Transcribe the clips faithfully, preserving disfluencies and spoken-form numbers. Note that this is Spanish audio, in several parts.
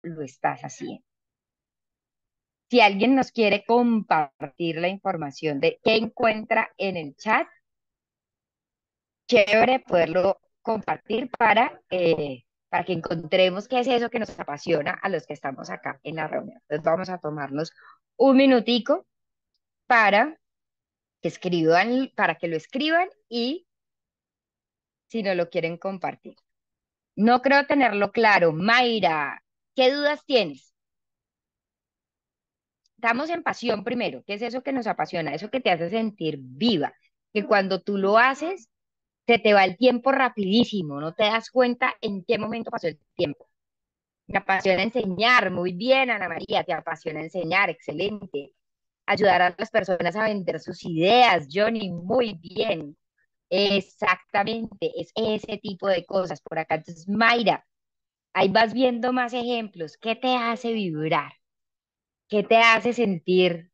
lo estás haciendo. Si alguien nos quiere compartir la información de qué encuentra en el chat, chévere poderlo compartir para, eh, para que encontremos qué es eso que nos apasiona a los que estamos acá en la reunión. Entonces vamos a tomarnos un minutico para que escriban, para que lo escriban y si no lo quieren compartir. No creo tenerlo claro. Mayra, ¿qué dudas tienes? Estamos en pasión primero. ¿Qué es eso que nos apasiona? Eso que te hace sentir viva. Que cuando tú lo haces, se te va el tiempo rapidísimo. No te das cuenta en qué momento pasó el tiempo. Me apasiona enseñar. Muy bien, Ana María. Te apasiona enseñar. Excelente. Ayudar a las personas a vender sus ideas. Johnny, muy bien. Exactamente. Es ese tipo de cosas por acá. Entonces, Mayra, ahí vas viendo más ejemplos. ¿Qué te hace vibrar? ¿Qué te hace sentir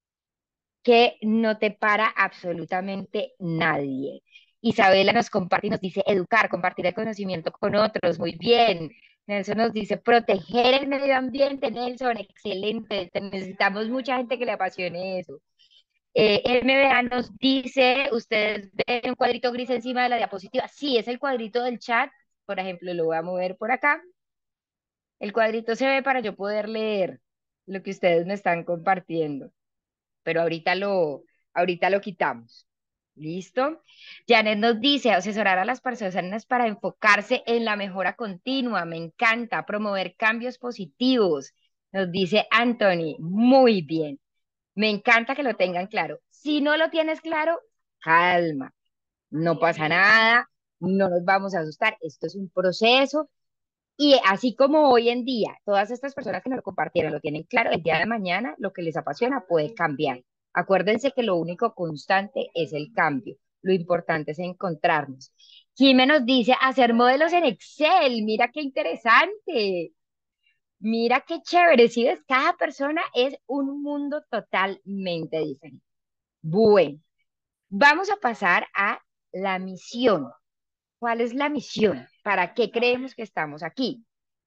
que no te para absolutamente nadie? Isabela nos comparte y nos dice educar, compartir el conocimiento con otros. Muy bien. Nelson nos dice proteger el medio ambiente. Nelson, excelente. Te- Necesitamos mucha gente que le apasione eso. Eh, M B A nos dice, ustedes ven un cuadrito gris encima de la diapositiva. Sí, es el cuadrito del chat. Por ejemplo, lo voy a mover por acá. El cuadrito se ve para yo poder leer lo que ustedes me están compartiendo, pero ahorita lo, ahorita lo quitamos. ¿Listo? Janet nos dice asesorar a las personas para enfocarse en la mejora continua. Me encanta promover cambios positivos. Nos dice Anthony, muy bien. Me encanta que lo tengan claro. Si no lo tienes claro, calma. No pasa nada. No nos vamos a asustar. Esto es un proceso y así como hoy en día, todas estas personas que nos lo compartieron lo tienen claro, el día de mañana lo que les apasiona puede cambiar. Acuérdense que lo único constante es el cambio. Lo importante es encontrarnos. Jimé nos dice hacer modelos en Excel. Mira qué interesante. Mira qué chévere. Si ves, cada persona es un mundo totalmente diferente. Bueno, vamos a pasar a la misión. ¿Cuál es la misión? ¿Para qué creemos que estamos aquí?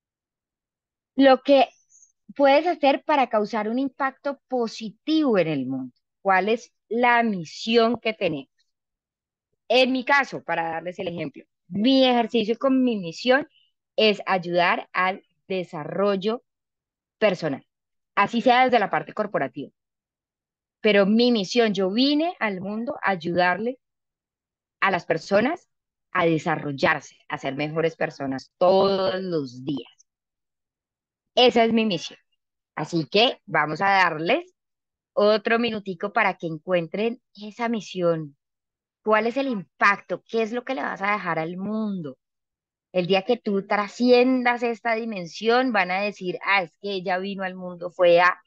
Lo que puedes hacer para causar un impacto positivo en el mundo. ¿Cuál es la misión que tenemos? En mi caso, para darles el ejemplo, mi ejercicio con mi misión es ayudar al desarrollo personal, así sea desde la parte corporativa. Pero mi misión, yo vine al mundo a ayudarle a las personas a desarrollarse, a ser mejores personas todos los días. Esa es mi misión. Así que vamos a darles otro minutico para que encuentren esa misión. ¿Cuál es el impacto? ¿Qué es lo que le vas a dejar al mundo? El día que tú trasciendas esta dimensión, van a decir, ah, es que ella vino al mundo, fue a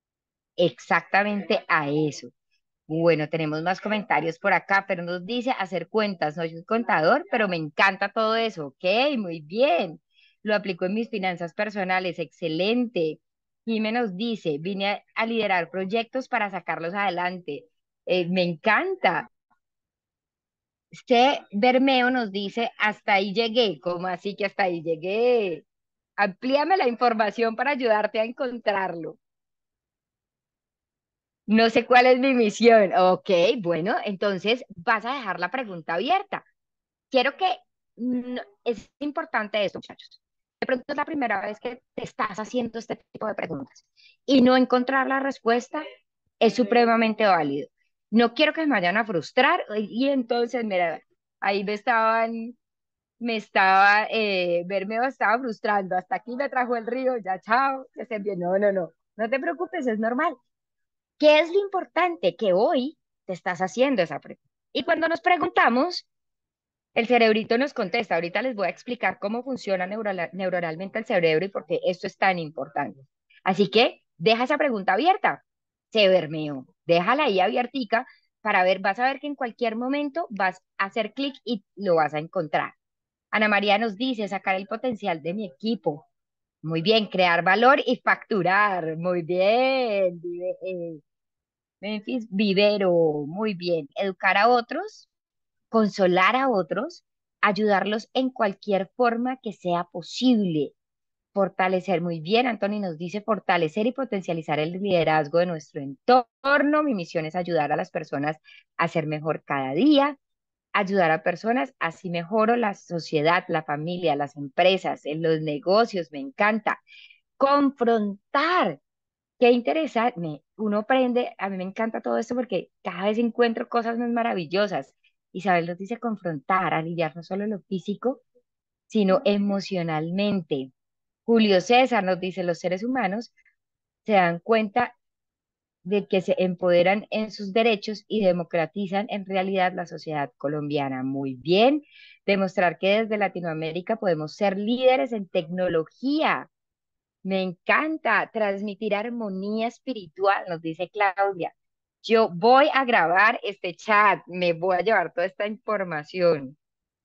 exactamente a eso. Bueno, tenemos más comentarios por acá, pero nos dice hacer cuentas. No soy contador, pero me encanta todo eso. Ok, muy bien. Lo aplico en mis finanzas personales. Excelente. Jimé nos dice, vine a, a liderar proyectos para sacarlos adelante. Eh, me encanta. Este Bermeo nos dice, hasta ahí llegué. ¿Cómo así que hasta ahí llegué? Amplíame la información para ayudarte a encontrarlo. No sé cuál es mi misión. Ok, bueno, entonces vas a dejar la pregunta abierta. Quiero que, mm, es importante esto, muchachos. De pronto es la primera vez que te estás haciendo este tipo de preguntas y no encontrar la respuesta es supremamente válido. No quiero que me vayan a frustrar y entonces, mira, ahí me estaban, me estaba, eh, verme me estaba frustrando. Hasta aquí me trajo el río, ya chao, que se bien. No, no, no, no te preocupes, es normal. ¿Qué es lo importante? Que hoy te estás haciendo esa pregunta. Y cuando nos preguntamos, el cerebrito nos contesta. Ahorita les voy a explicar cómo funciona neural- neuronalmente el cerebro y por qué esto es tan importante. Así que deja esa pregunta abierta. Se vermeo. Déjala ahí abiertica para ver, vas a ver que en cualquier momento vas a hacer clic y lo vas a encontrar. Ana María nos dice sacar el potencial de mi equipo. Muy bien, crear valor y facturar. Muy bien. Vive- eh, Memphis, vivero, muy bien. Educar a otros, consolar a otros, ayudarlos en cualquier forma que sea posible. Fortalecer, muy bien, Anthony nos dice fortalecer y potencializar el liderazgo de nuestro entorno. Mi misión es ayudar a las personas a ser mejor cada día, ayudar a personas, así mejoro la sociedad, la familia, las empresas, en los negocios, me encanta. Confrontar, qué interesante, me- uno aprende, a mí me encanta todo esto porque cada vez encuentro cosas más maravillosas. Isabel nos dice confrontar, aliviar no solo lo físico, sino emocionalmente. Julio César nos dice, los seres humanos se dan cuenta de que se empoderan en sus derechos y democratizan en realidad la sociedad colombiana. Muy bien, demostrar que desde Latinoamérica podemos ser líderes en tecnología. Me encanta transmitir armonía espiritual, nos dice Claudia. Yo voy a grabar este chat, me voy a llevar toda esta información.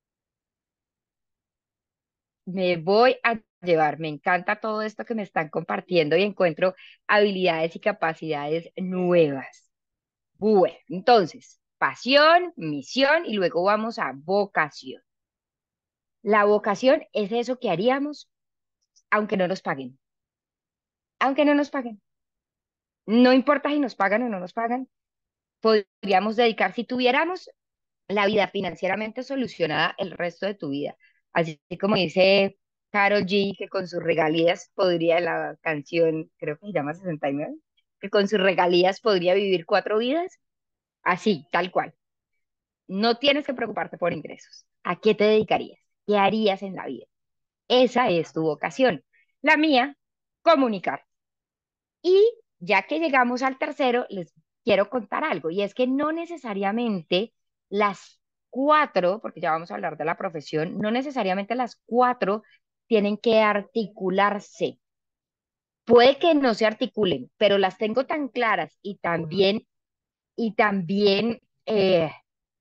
Me voy a llevar, me encanta todo esto que me están compartiendo y encuentro habilidades y capacidades nuevas. Bueno, entonces, pasión, misión y luego vamos a vocación. La vocación es eso que haríamos aunque no nos paguen, aunque no nos paguen. No importa si nos pagan o no nos pagan, podríamos dedicar, si tuviéramos la vida financieramente solucionada el resto de tu vida. Así como dice Karol G, que con sus regalías podría, la canción, creo que se llama sesenta y nueve, que con sus regalías podría vivir cuatro vidas. Así, tal cual. No tienes que preocuparte por ingresos. ¿A qué te dedicarías? ¿Qué harías en la vida? Esa es tu vocación. La mía, comunicar. Y ya que llegamos al tercero, les quiero contar algo, y es que no necesariamente las cuatro, porque ya vamos a hablar de la profesión, no necesariamente las cuatro tienen que articularse. Puede que no se articulen, pero las tengo tan claras y también, y también eh,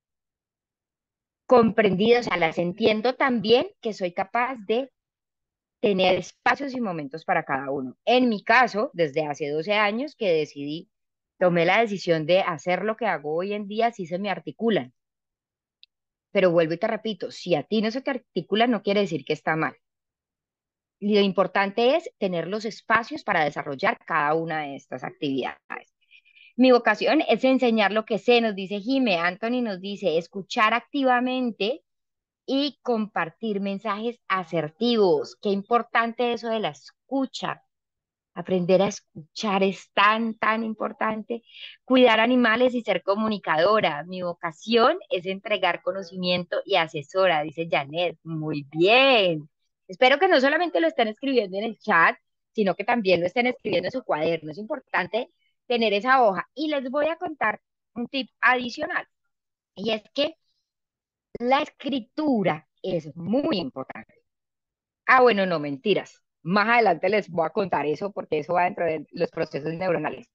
comprendidas, o sea, las entiendo tan bien que soy capaz de tener espacios y momentos para cada uno. En mi caso, desde hace doce años que decidí, tomé la decisión de hacer lo que hago hoy en día, sí se me articulan. Pero vuelvo y te repito, si a ti no se te articula, no quiere decir que está mal. Y lo importante es tener los espacios para desarrollar cada una de estas actividades. Mi vocación es enseñar lo que sé, nos dice Jime. Anthony nos dice escuchar activamente y compartir mensajes asertivos. Qué importante eso de la escucha. Aprender a escuchar es tan, tan importante. Cuidar animales y ser comunicadora. Mi vocación es entregar conocimiento y asesora, dice Janet. Muy bien. Espero que no solamente lo estén escribiendo en el chat, sino que también lo estén escribiendo en su cuaderno. Es importante tener esa hoja. Y les voy a contar un tip adicional. Y es que la escritura es muy importante. Ah, bueno, no, mentiras. Más adelante les voy a contar eso porque eso va dentro de los procesos neuronales.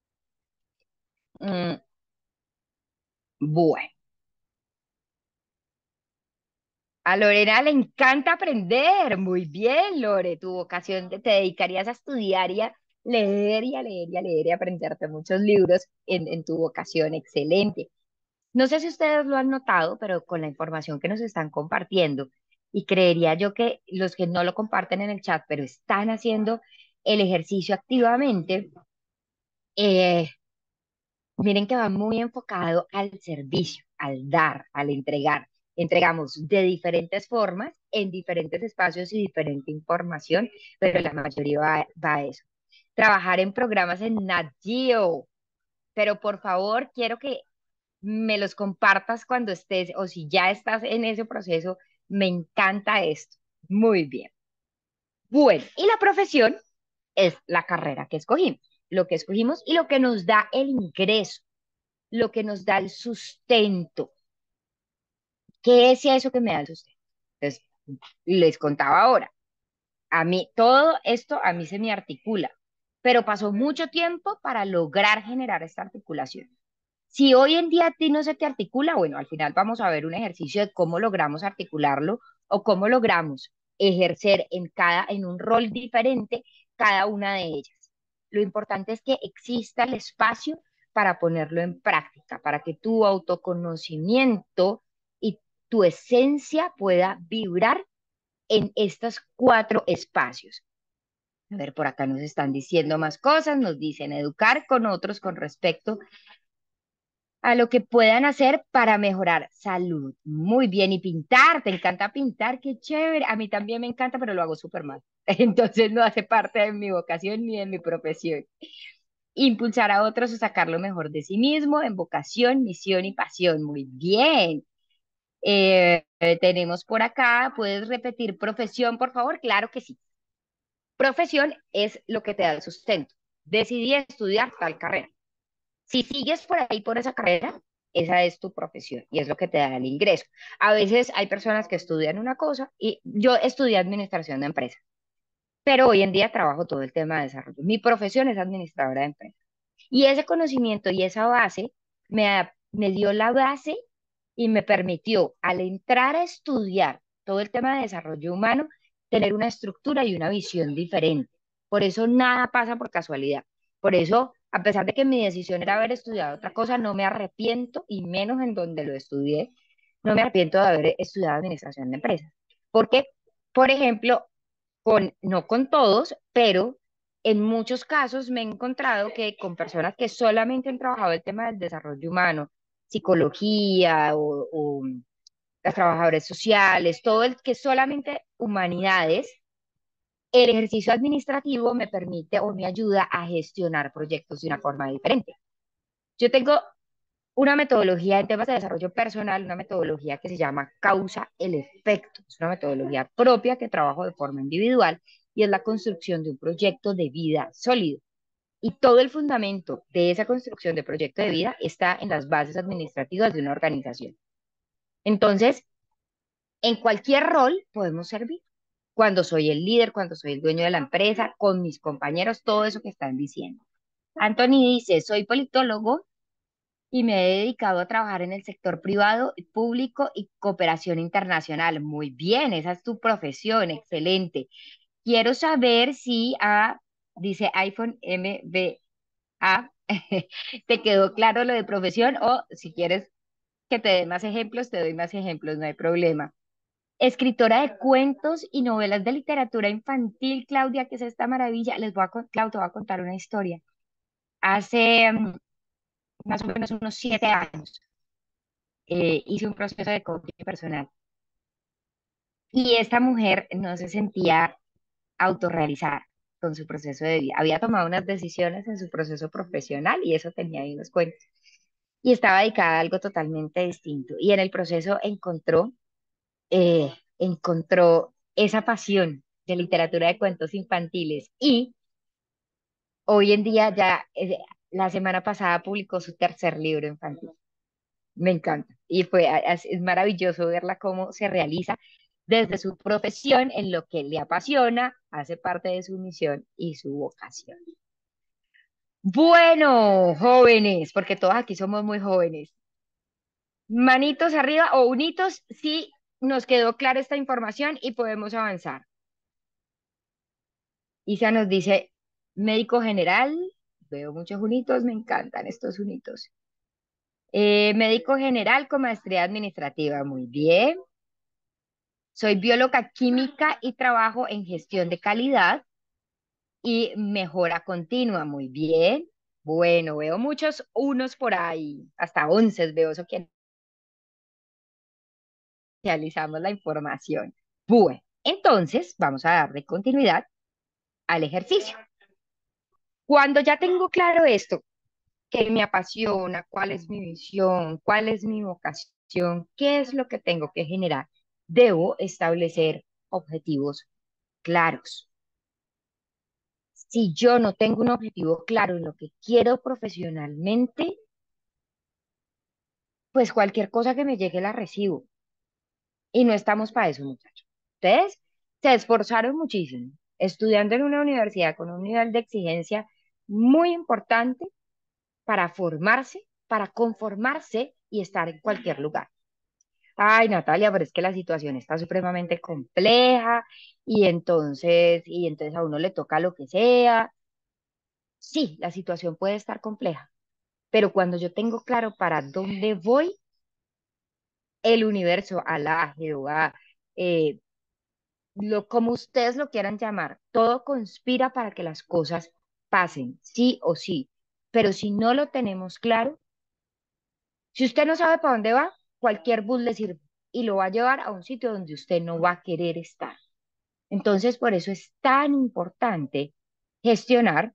Mm, bueno, a Lorena le encanta aprender. Muy bien, Lore, tu vocación te, te dedicarías a estudiar y a leer y a leer y a leer y a aprenderte muchos libros en, en tu vocación. Excelente. No sé si ustedes lo han notado, pero con la información que nos están compartiendo, y creería yo que los que no lo comparten en el chat, pero están haciendo el ejercicio activamente, eh, miren que va muy enfocado al servicio, al dar, al entregar. Entregamos de diferentes formas, en diferentes espacios y diferente información, pero la mayoría va, va a eso. Trabajar en programas en Nat Geo, pero por favor, quiero que me los compartas cuando estés o si ya estás en ese proceso. Me encanta esto. Muy bien. Bueno, y la profesión es la carrera que escogimos, lo que escogimos y lo que nos da el ingreso, lo que nos da el sustento. ¿Qué es eso que me da el sustento? Entonces, les contaba ahora, a mí todo esto a mí se me articula, pero pasó mucho tiempo para lograr generar esta articulación. Si hoy en día a ti no se te articula, bueno, al final vamos a ver un ejercicio de cómo logramos articularlo o cómo logramos ejercer en cada, en un rol diferente cada una de ellas. Lo importante es que exista el espacio para ponerlo en práctica, para que tu autoconocimiento y tu esencia pueda vibrar en estos cuatro espacios. A ver, por acá nos están diciendo más cosas, nos dicen educar con otros con respecto a lo que puedan hacer para mejorar salud. Muy bien, y pintar, ¿te encanta pintar? Qué chévere. A mí también me encanta, pero lo hago súper mal. Entonces no hace parte de mi vocación ni de mi profesión. Impulsar a otros a sacar lo mejor de sí mismo en vocación, misión y pasión. Muy bien. Eh, eh, tenemos por acá, ¿puedes repetir profesión, por favor? Claro que sí. Profesión es lo que te da el sustento. Decidí estudiar tal carrera. Si sigues por ahí por esa carrera, esa es tu profesión y es lo que te da el ingreso. A veces hay personas que estudian una cosa y yo estudié administración de empresas, pero hoy en día trabajo todo el tema de desarrollo. Mi profesión es administradora de empresas. Y ese conocimiento y esa base me, ha- me dio la base y me permitió, al entrar a estudiar todo el tema de desarrollo humano, tener una estructura y una visión diferente. Por eso nada pasa por casualidad. Por eso, a pesar de que mi decisión era haber estudiado otra cosa, no me arrepiento, y menos en donde lo estudié, no me arrepiento de haber estudiado administración de empresas. Porque, por ejemplo, con, no con todos, pero en muchos casos me he encontrado que con personas que solamente han trabajado el tema del desarrollo humano, psicología o, o las trabajadoras sociales, todo el que solamente humanidades, el ejercicio administrativo me permite o me ayuda a gestionar proyectos de una forma diferente. Yo tengo una metodología en temas de desarrollo personal, una metodología que se llama causa el efecto. Es una metodología propia que trabajo de forma individual y es la construcción de un proyecto de vida sólido. Y todo el fundamento de esa construcción de proyecto de vida está en las bases administrativas de una organización. Entonces, en cualquier rol podemos servir. Cuando soy el líder, cuando soy el dueño de la empresa, con mis compañeros, todo eso que están diciendo. Anthony dice, soy politólogo y me he dedicado a trabajar en el sector privado, público y cooperación internacional. Muy bien, esa es tu profesión, excelente. Quiero saber si a, dice iPhone M B A, te quedó claro lo de profesión o si quieres que te dé más ejemplos, te doy más ejemplos, no hay problema. Escritora de cuentos y novelas de literatura infantil, Claudia, ¿qué es esta maravilla? Les voy a, con- Clau, te voy a contar una historia. Hace mm, más o menos unos siete años eh, hice un proceso de coaching personal y esta mujer no se sentía autorrealizada con su proceso de vida. Había tomado unas decisiones en su proceso profesional y eso tenía ahí unos cuentos. Y estaba dedicada a algo totalmente distinto. Y en el proceso encontró, eh, encontró esa pasión de literatura de cuentos infantiles y hoy en día ya, eh, la semana pasada publicó su tercer libro infantil. Me encanta. Y fue, a- es es maravilloso verla cómo se realiza desde su profesión en lo que le apasiona, hace parte de su misión y su vocación. Bueno, jóvenes, porque todos aquí somos muy jóvenes. Manitos arriba o unitos si nos quedó clara esta información y podemos avanzar. Isa nos dice, médico general, veo muchos unitos, me encantan estos unitos. Eh, médico general con maestría administrativa, muy bien. Soy bióloga química y trabajo en gestión de calidad y mejora continua. Muy bien. Bueno, veo muchos unos por ahí, hasta once veo eso que analizamos la información. Bueno, entonces vamos a darle continuidad al ejercicio. Cuando ya tengo claro esto, qué me apasiona, cuál es mi visión, cuál es mi vocación, qué es lo que tengo que generar, debo establecer objetivos claros. Si yo no tengo un objetivo claro en lo que quiero profesionalmente, pues cualquier cosa que me llegue la recibo. Y no estamos para eso, muchachos. Ustedes se esforzaron muchísimo estudiando en una universidad con un nivel de exigencia muy importante para formarse, para conformarse y estar en cualquier lugar. Ay, Natalia, pero es que la situación está supremamente compleja y entonces, y entonces a uno le toca lo que sea. Sí, la situación puede estar compleja, pero cuando yo tengo claro para dónde voy, el universo, Alá, Jehová, eh, lo, como ustedes lo quieran llamar, todo conspira para que las cosas pasen, sí o sí. Pero si no lo tenemos claro, si usted no sabe para dónde va, cualquier bus le sirve y lo va a llevar a un sitio donde usted no va a querer estar. Entonces, por eso es tan importante gestionar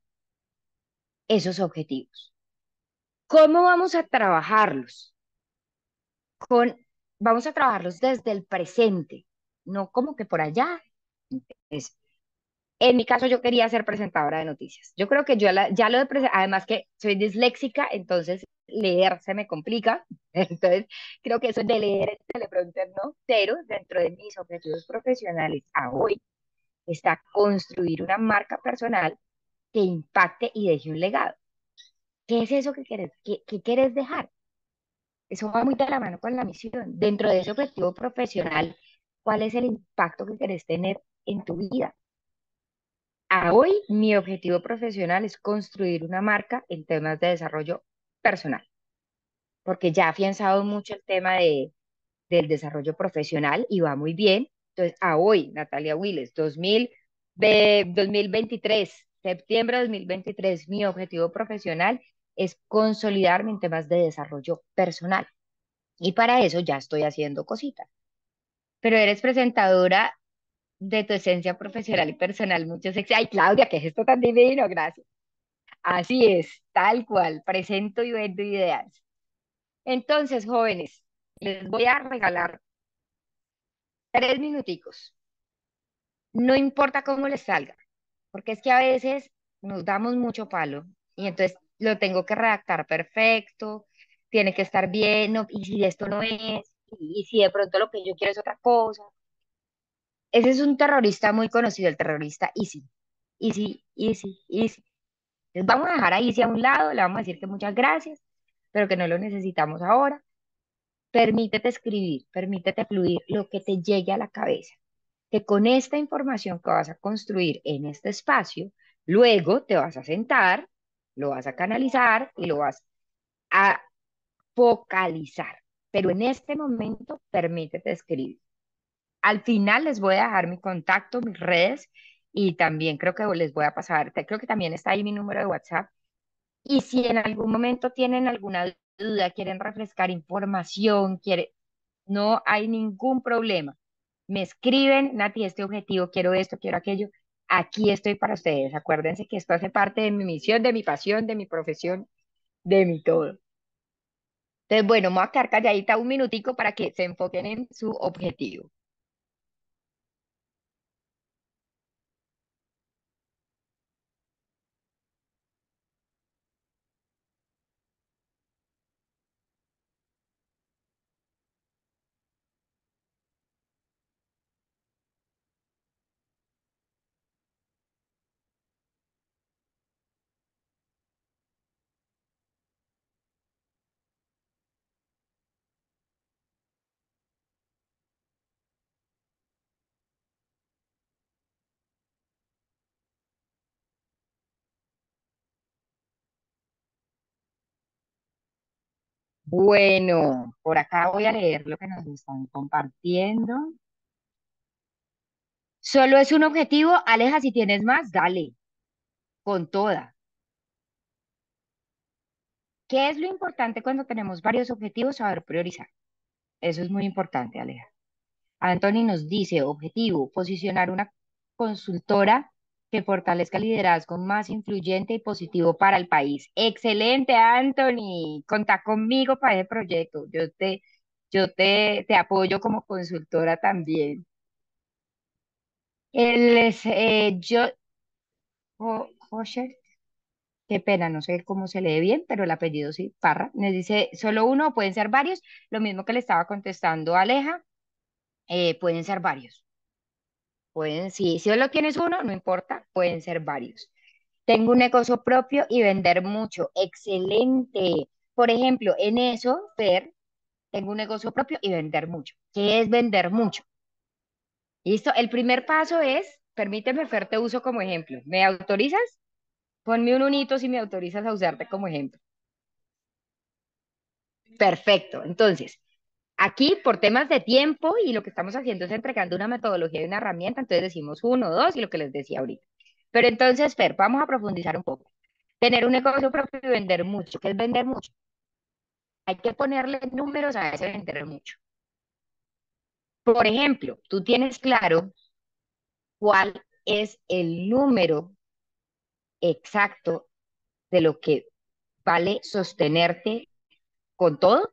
esos objetivos. ¿Cómo vamos a trabajarlos? Con, vamos a trabajarlos desde el presente, no como que por allá. Es, en mi caso, yo quería ser presentadora de noticias. Yo creo que yo la- ya lo de presen- además que soy disléxica, entonces leer se me complica. Entonces, creo que eso de leer el teleprompter no, pero dentro de mis objetivos profesionales a hoy está construir una marca personal que impacte y deje un legado. ¿Qué es eso que quieres, qué, qué quieres dejar? Eso va muy de la mano con la misión. Dentro de ese objetivo profesional, ¿cuál es el impacto que quieres tener en tu vida? A hoy, mi objetivo profesional es construir una marca en temas de desarrollo personal, porque ya he afianzado mucho el tema de, del desarrollo profesional y va muy bien. Entonces, a hoy, Natalia Willes, dos mil, ve- dos mil veintitrés, septiembre de dos mil veintitrés, mi objetivo profesional es consolidarme en temas de desarrollo personal. Y para eso ya estoy haciendo cositas. Pero eres presentadora de tu esencia profesional y personal. Mucho sexy. Ay, Claudia, qué gesto tan divino, gracias. Así es, tal cual. Presento y vendo ideas. Entonces, jóvenes, les voy a regalar tres minuticos. No importa cómo les salga, porque es que a veces nos damos mucho palo y entonces lo tengo que redactar perfecto, tiene que estar bien, no, y si esto no es, y si de pronto lo que yo quiero es otra cosa. Ese es un terrorista muy conocido, el terrorista Easy. Easy, Easy, Easy. Entonces vamos a dejar a Easy a un lado, le vamos a decir que muchas gracias, pero que no lo necesitamos ahora. Permítete escribir, permítete fluir lo que te llegue a la cabeza. Que con esta información que vas a construir en este espacio, luego te vas a sentar, lo vas a canalizar y lo vas a focalizar. Pero en este momento, permítete escribir. Al final les voy a dejar mi contacto, mis redes y también creo que les voy a pasar, te- creo que también está ahí mi número de WhatsApp. Y si en algún momento tienen alguna duda, quieren refrescar información, quiere, no hay ningún problema. Me escriben, Nati, este objetivo, quiero esto, quiero aquello. Aquí estoy para ustedes. Acuérdense que esto hace parte de mi misión, de mi pasión, de mi profesión, de mi todo. Entonces, bueno, me voy a quedar calladita un minutico para que se enfoquen en su objetivo. Bueno, por acá voy a leer lo que nos están compartiendo. Solo es un objetivo, Aleja, si tienes más, dale, con toda. ¿Qué es lo importante cuando tenemos varios objetivos? Saber priorizar. Eso es muy importante, Aleja. Anthony nos dice, objetivo, posicionar una consultora que fortalezca el liderazgo más influyente y positivo para el país. Excelente, Anthony. Contá conmigo para ese proyecto. Yo te, yo te, te apoyo como consultora también. Él es, eh, yo, Jo- Josher, qué pena, no sé cómo se lee bien, pero el apellido sí, Parra. Nos dice, solo uno, o pueden ser varios. Lo mismo que le estaba contestando a Aleja, eh, pueden ser varios. Pueden, si, si solo tienes uno, no importa, pueden ser varios. Tengo un negocio propio y vender mucho. Excelente. Por ejemplo, en eso, Fer, tengo un negocio propio y vender mucho. ¿Qué es vender mucho? Listo. El primer paso es, permíteme, Fer, te uso como ejemplo. ¿Me autorizas? Ponme un unito si me autorizas a usarte como ejemplo. Perfecto. Entonces, Aquí, por temas de tiempo y lo que estamos haciendo es entregando una metodología y una herramienta, entonces decimos uno, dos y lo que les decía ahorita. Pero entonces, Fer, vamos a profundizar un poco. Tener un negocio propio y vender mucho. ¿Qué es vender mucho? Hay que ponerle números a ese vender mucho. Por ejemplo, tú tienes claro cuál es el número exacto de lo que vale sostenerte con todo.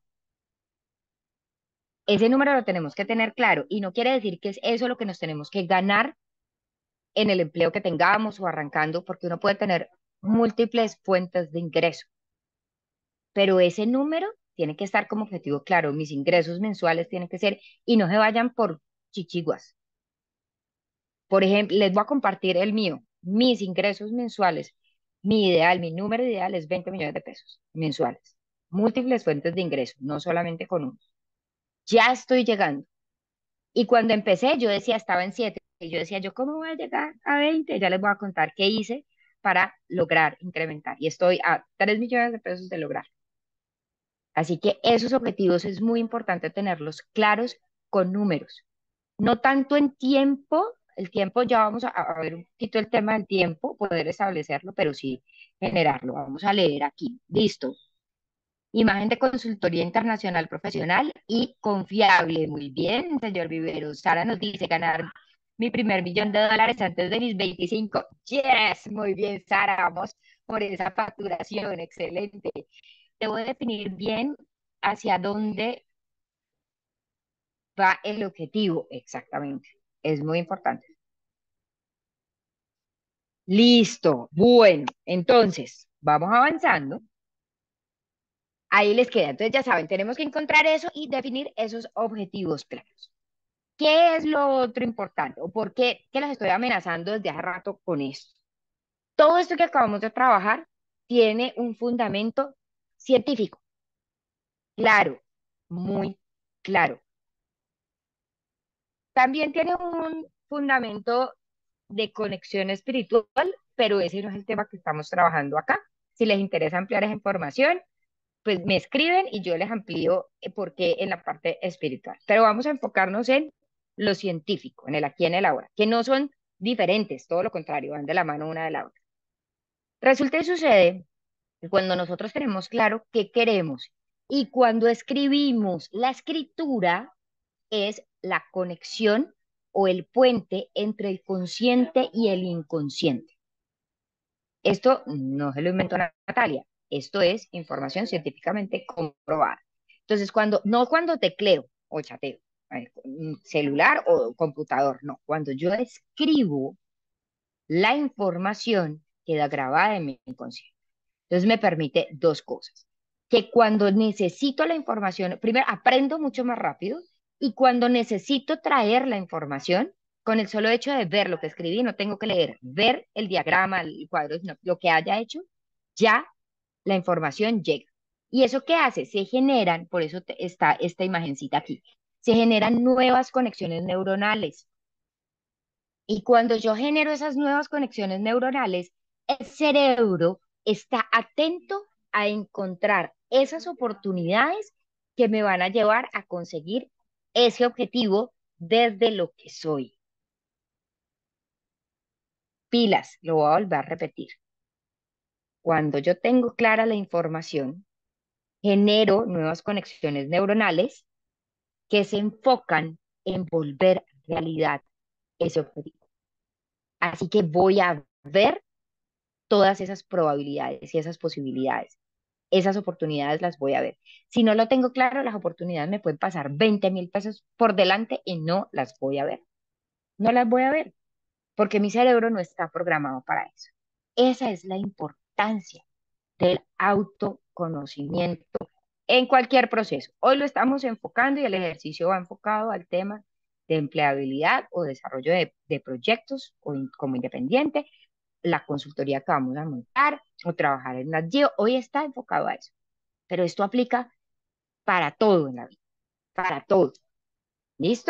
Ese número lo tenemos que tener claro y no quiere decir que es eso lo que nos tenemos que ganar en el empleo que tengamos o arrancando, porque uno puede tener múltiples fuentes de ingreso, pero ese número tiene que estar como objetivo claro. Mis ingresos mensuales tienen que ser y no se vayan por chichiguas. Por ejemplo, les voy a compartir el mío. Mis ingresos mensuales, mi ideal, mi número ideal es veinte millones de pesos mensuales. Múltiples fuentes de ingreso, no solamente con uno. Ya estoy llegando. Y cuando empecé, yo decía, estaba en siete. Y yo decía, ¿yo cómo voy a llegar a veinte? Ya les voy a contar qué hice para lograr incrementar. Y estoy a tres millones de pesos de lograr. Así que esos objetivos es muy importante tenerlos claros con números. No tanto en tiempo, el tiempo ya vamos a, a ver un poquito el tema del tiempo, poder establecerlo, pero sí generarlo. Vamos a leer aquí. Listo. Imagen de consultoría internacional profesional y confiable. Muy bien, señor Vivero. Sara nos dice ganar mi primer millón de dólares antes de mis veinticinco. Yes, muy bien, Sara. Vamos por esa facturación. Excelente. Debo definir bien hacia dónde va el objetivo. Exactamente. Es muy importante. Listo. Bueno, entonces, vamos avanzando. Ahí les queda. Entonces, ya saben, tenemos que encontrar eso y definir esos objetivos claros. ¿Qué es lo otro importante? ¿O por qué que las estoy amenazando desde hace rato con esto? Todo esto que acabamos de trabajar tiene un fundamento científico, claro, muy claro. También tiene un fundamento de conexión espiritual, pero ese no es el tema que estamos trabajando acá. Si les interesa ampliar esa información, pues me escriben y yo les amplío eh, por qué en la parte espiritual. Pero vamos a enfocarnos en lo científico, en el aquí, en el ahora, que no son diferentes, todo lo contrario, van de la mano una de la otra. Resulta y sucede que cuando nosotros tenemos claro qué queremos y cuando escribimos, la escritura es la conexión o el puente entre el consciente y el inconsciente. Esto no se lo inventó Natalia, esto es información científicamente comprobada. Entonces, cuando, no cuando tecleo o chateo, eh, celular o computador, no, cuando yo escribo, la información queda grabada en mi inconsciente. Entonces me permite dos cosas, que cuando necesito la información, primero aprendo mucho más rápido y cuando necesito traer la información, con el solo hecho de ver lo que escribí, no tengo que leer, ver el diagrama, el cuadro, sino lo que haya hecho, ya la información llega. ¿Y eso qué hace? Se generan, por eso te- está esta imagencita aquí, se generan nuevas conexiones neuronales. Y cuando yo genero esas nuevas conexiones neuronales, el cerebro está atento a encontrar esas oportunidades que me van a llevar a conseguir ese objetivo desde lo que soy. Pilas, lo voy a volver a repetir. Cuando yo tengo clara la información, genero nuevas conexiones neuronales que se enfocan en volver realidad ese objetivo. Así que voy a ver todas esas probabilidades y esas posibilidades. Esas oportunidades las voy a ver. Si no lo tengo claro, las oportunidades me pueden pasar veinte mil pesos por delante y no las voy a ver. No las voy a ver porque mi cerebro no está programado para eso. Esa es la importancia del autoconocimiento en cualquier proceso. Hoy lo estamos enfocando y el ejercicio va enfocado al tema de empleabilidad o desarrollo de, de proyectos o in, como independiente, la consultoría que vamos a montar o trabajar en la Geo. Hoy está enfocado a eso, pero esto aplica para todo en la vida, para todo. ¿Listo?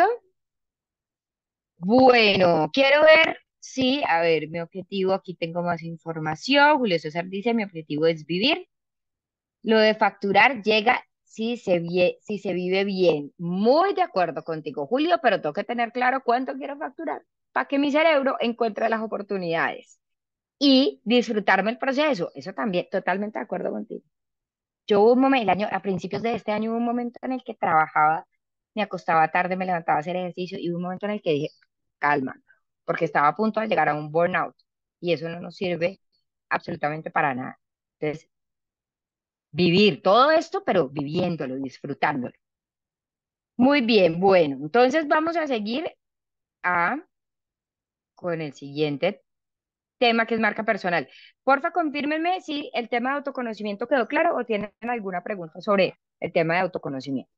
Bueno, quiero ver, sí, a ver, mi objetivo, aquí tengo más información. Julio César dice, mi objetivo es vivir. Lo de facturar llega si se, vie- si se vive bien. Muy de acuerdo contigo, Julio, pero tengo que tener claro cuánto quiero facturar para que mi cerebro encuentre las oportunidades y disfrutarme el proceso. Eso también, totalmente de acuerdo contigo. Yo hubo un momento, el año, a principios de este año hubo un momento en el que trabajaba, me acostaba tarde, me levantaba a hacer ejercicio y hubo un momento en el que dije, calma, porque estaba a punto de llegar a un burnout y eso no nos sirve absolutamente para nada. Entonces, vivir todo esto, pero viviéndolo, disfrutándolo. Muy bien, bueno, entonces vamos a seguir a, con el siguiente tema que es marca personal. Porfa, confírmenme si el tema de autoconocimiento quedó claro o tienen alguna pregunta sobre el tema de autoconocimiento.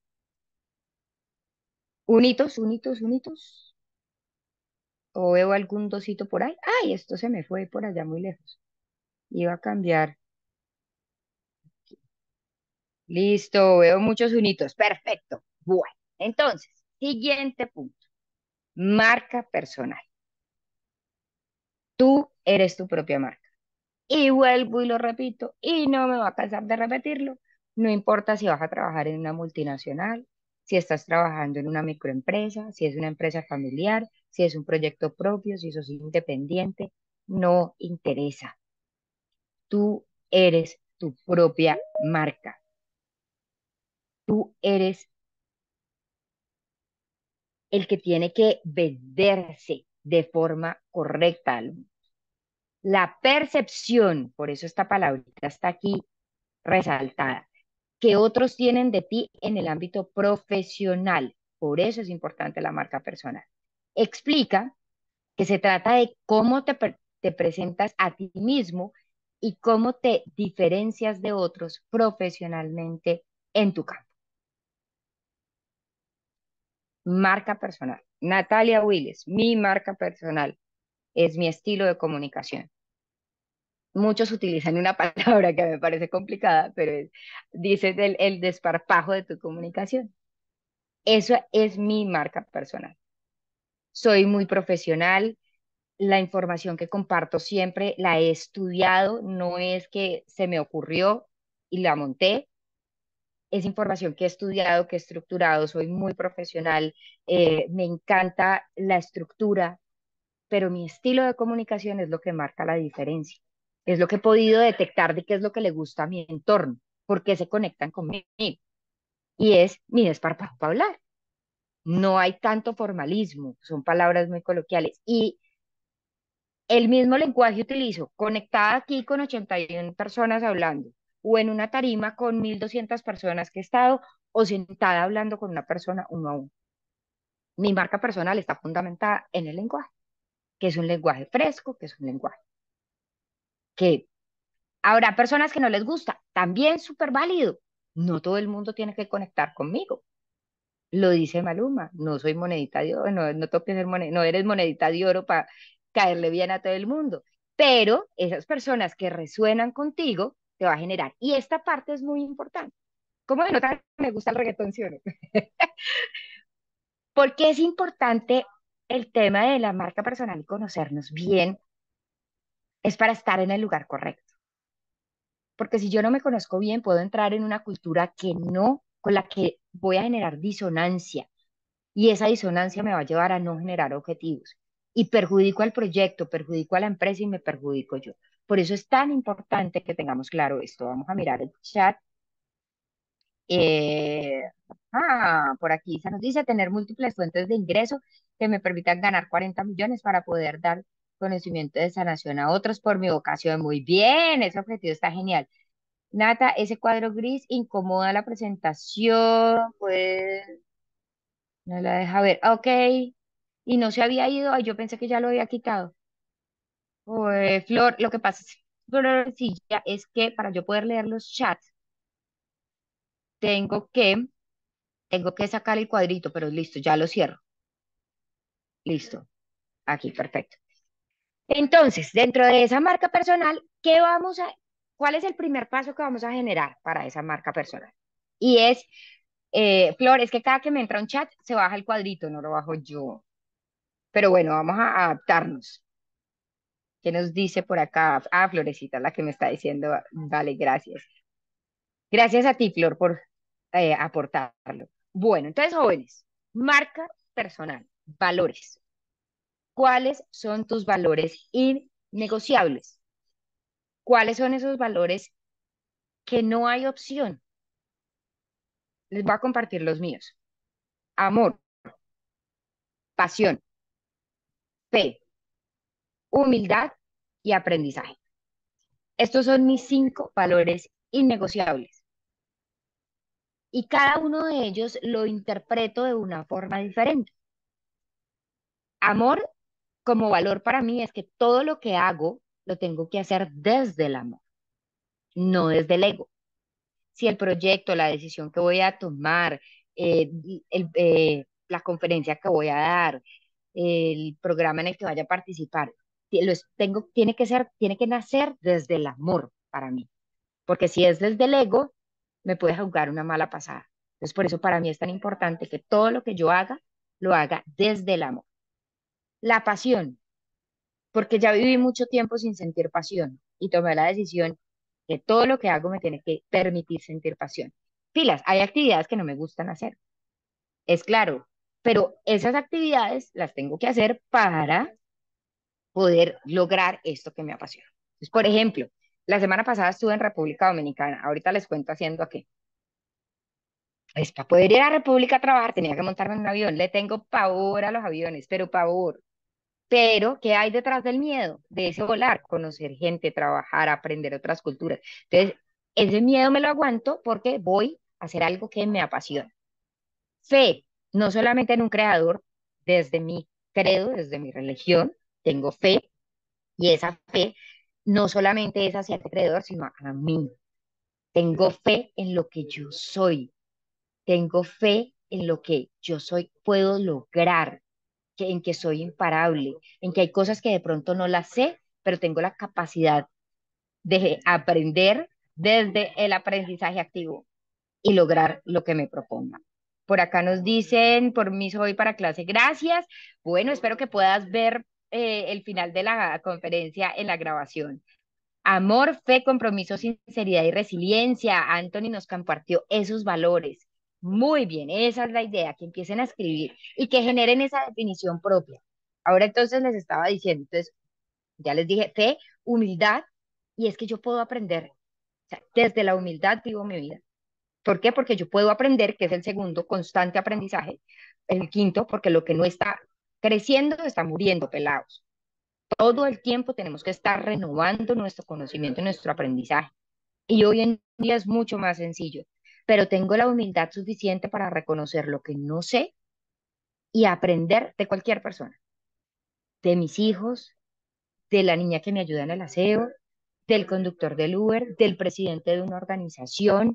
Unitos, unitos, unitos. O veo algún dosito por ahí. Ay, esto se me fue por allá muy lejos. Iba a cambiar. Listo, veo muchos unitos. Perfecto. Bueno, entonces, siguiente punto. Marca personal. Tú eres tu propia marca. Y vuelvo y lo repito, y no me va a cansar de repetirlo. No importa si vas a trabajar en una multinacional, si estás trabajando en una microempresa, si es una empresa familiar, si es un proyecto propio, si sos independiente, no interesa. Tú eres tu propia marca. Tú eres el que tiene que venderse de forma correcta al mundo. La percepción, por eso esta palabrita está aquí resaltada, que otros tienen de ti en el ámbito profesional. Por eso es importante la marca personal. Explica que se trata de cómo te, pre- te presentas a ti mismo y cómo te diferencias de otros profesionalmente en tu campo. Marca personal. Natalia Willis, mi marca personal es mi estilo de comunicación. Muchos utilizan una palabra que me parece complicada, pero es, dice el, el desparpajo de tu comunicación. Eso es mi marca personal. Soy muy profesional. La información que comparto siempre la he estudiado, no es que se me ocurrió y la monté. Es información que he estudiado, que he estructurado, soy muy profesional, eh, me encanta la estructura, pero mi estilo de comunicación es lo que marca la diferencia. Es lo que he podido detectar de qué es lo que le gusta a mi entorno, por qué se conectan conmigo. Y es mi desparpajo para hablar. No hay tanto formalismo, son palabras muy coloquiales. Y el mismo lenguaje utilizo conectada aquí con ochenta y una personas hablando, o en una tarima con mil doscientas personas que he estado, o sentada hablando con una persona uno a uno. Mi marca personal está fundamentada en el lenguaje, que es un lenguaje fresco, que es un lenguaje que habrá personas que no les gusta, también súper válido. No todo el mundo tiene que conectar conmigo. Lo dice Maluma, no soy monedita de oro, no, no, tengo que ser mone- no eres monedita de oro para caerle bien a todo el mundo. Pero esas personas que resuenan contigo te va a generar. Y esta parte es muy importante. ¿Cómo de nota me gusta el reggaetón, sí o no? Porque es importante el tema de la marca personal y conocernos bien, es para estar en el lugar correcto. Porque si yo no me conozco bien, puedo entrar en una cultura que no, con la que voy a generar disonancia. Y esa disonancia me va a llevar a no generar objetivos. Y perjudico al proyecto, perjudico a la empresa y me perjudico yo. Por eso es tan importante que tengamos claro esto. Vamos a mirar el chat. Eh, ah, por aquí se nos dice tener múltiples fuentes de ingreso que me permitan ganar cuarenta millones para poder dar conocimiento de sanación a otros por mi vocación. Muy bien, ese objetivo está genial. Nata, ese cuadro gris incomoda la presentación, pues no la deja ver. Ok, y no se había ido. Ay, yo pensé que ya lo había quitado. Pues, Flor, lo que pasa es, Florecilla, es que para yo poder leer los chats, tengo que, tengo que sacar el cuadrito, pero listo, ya lo cierro. Listo, aquí, perfecto. Entonces, dentro de esa marca personal, ¿qué vamos a, cuál es el primer paso que vamos a generar para esa marca personal? Y es, eh, Flor, es que cada que me entra un chat se baja el cuadrito, no lo bajo yo. Pero bueno, vamos a adaptarnos. ¿Qué nos dice por acá? Ah, Florecita, la que me está diciendo. Vale, gracias. Gracias a ti, Flor, por. eh, aportarlo. Bueno, entonces, jóvenes, marca personal, valores. ¿Cuáles son tus valores innegociables? ¿Cuáles son esos valores que no hay opción? Les voy a compartir los míos. Amor, pasión, fe, humildad y aprendizaje. Estos son mis cinco valores innegociables y cada uno de ellos lo interpreto de una forma diferente. Amor como valor para mí es que todo lo que hago lo tengo que hacer desde el amor, no desde el ego. Si el proyecto, la decisión que voy a tomar, eh, el- eh, la conferencia que voy a dar, el programa en el que vaya a participar, ti- los tengo, tiene que ser, tiene que nacer desde el amor para mí, porque si es desde el ego, me puede jugar una mala pasada. Entonces, por eso para mí es tan importante que todo lo que yo haga, lo haga desde el amor. La pasión, porque ya viví mucho tiempo sin sentir pasión y tomé la decisión que todo lo que hago me tiene que permitir sentir pasión. Pilas, hay actividades que no me gustan hacer, es claro, pero esas actividades las tengo que hacer para poder lograr esto que me apasiona. Entonces, por ejemplo, la semana pasada estuve en República Dominicana, ahorita les cuento haciendo aquí. Pues para poder ir a República a trabajar tenía que montarme en un avión. Le tengo pavor a los aviones, pero pavor. Pero, ¿qué hay detrás del miedo? De ese volar, conocer gente, trabajar, aprender otras culturas. Entonces, ese miedo me lo aguanto porque voy a hacer algo que me apasiona. Fe, no solamente en un creador, desde mi credo, desde mi religión, tengo fe y esa fe no solamente es hacia el creador, sino a mí. Tengo fe en lo que yo soy. Tengo fe en lo que yo soy, puedo lograr, que, en que soy imparable, en que hay cosas que de pronto no las sé, pero tengo la capacidad de aprender desde el aprendizaje activo y lograr lo que me proponga. Por acá nos dicen, por mí soy para clase, gracias. Bueno, espero que puedas ver eh, el final de la conferencia en la grabación. Amor, fe, compromiso, sinceridad y resiliencia. Anthony nos compartió esos valores. Muy bien, esa es la idea, que empiecen a escribir y que generen esa definición propia. Ahora entonces les estaba diciendo, entonces ya les dije fe, humildad, y es que yo puedo aprender. O sea, desde la humildad vivo mi vida. ¿Por qué? Porque yo puedo aprender, que es el segundo, constante aprendizaje. El quinto, porque lo que no está creciendo está muriendo, pelados. Todo el tiempo tenemos que estar renovando nuestro conocimiento y nuestro aprendizaje. Y hoy en día es mucho más sencillo, pero tengo la humildad suficiente para reconocer lo que no sé y aprender de cualquier persona, de mis hijos, de la niña que me ayuda en el aseo, del conductor del Uber, del presidente de una organización.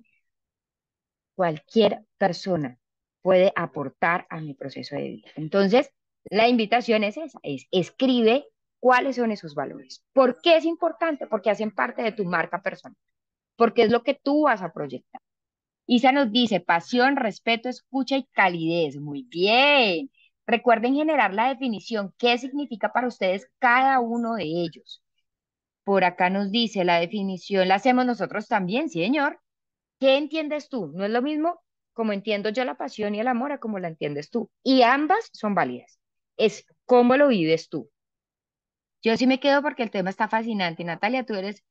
Cualquier persona puede aportar a mi proceso de vida. Entonces, la invitación es esa, es escribe cuáles son esos valores. ¿Por qué es importante? Porque hacen parte de tu marca personal, porque es lo que tú vas a proyectar. Isa nos dice pasión, respeto, escucha y calidez. Muy bien. Recuerden generar la definición. ¿Qué significa para ustedes cada uno de ellos? Por acá nos dice la definición, la hacemos nosotros también, sí, señor. ¿Qué entiendes tú? No es lo mismo como entiendo yo la pasión y el amor a como la entiendes tú. Y ambas son válidas. Es cómo lo vives tú. Yo sí me quedo porque el tema está fascinante. Natalia, tú eres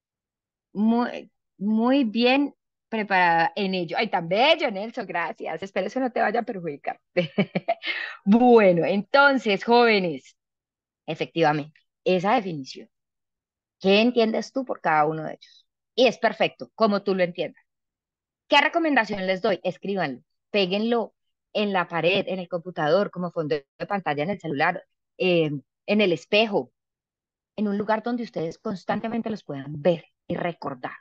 muy, muy bien preparada en ello. Ay, tan bello, Nelson, gracias. Espero eso no te vaya a perjudicar. Bueno, entonces, jóvenes, efectivamente, esa definición. ¿Qué entiendes tú por cada uno de ellos? Y es perfecto, como tú lo entiendas. ¿Qué recomendación les doy? Escríbanlo, péguenlo en la pared, en el computador, como fondo de pantalla en el celular, eh, en el espejo, en un lugar donde ustedes constantemente los puedan ver y recordar.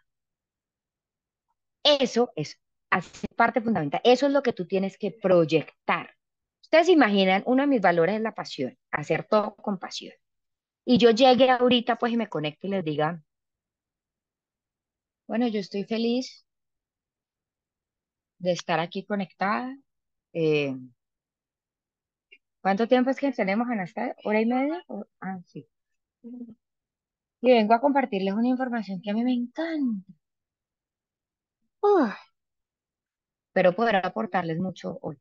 Eso es hace parte fundamental. Eso es lo que tú tienes que proyectar. Ustedes se imaginan, uno de mis valores es la pasión, hacer todo con pasión. Y yo llegue ahorita pues y me conecte y les diga, bueno, yo estoy feliz de estar aquí conectada. Eh, ¿Cuánto tiempo es que tenemos en esta hora y media? O- Ah, sí. Y vengo a compartirles una información que a mí me encanta. Uf, pero poder aportarles mucho hoy.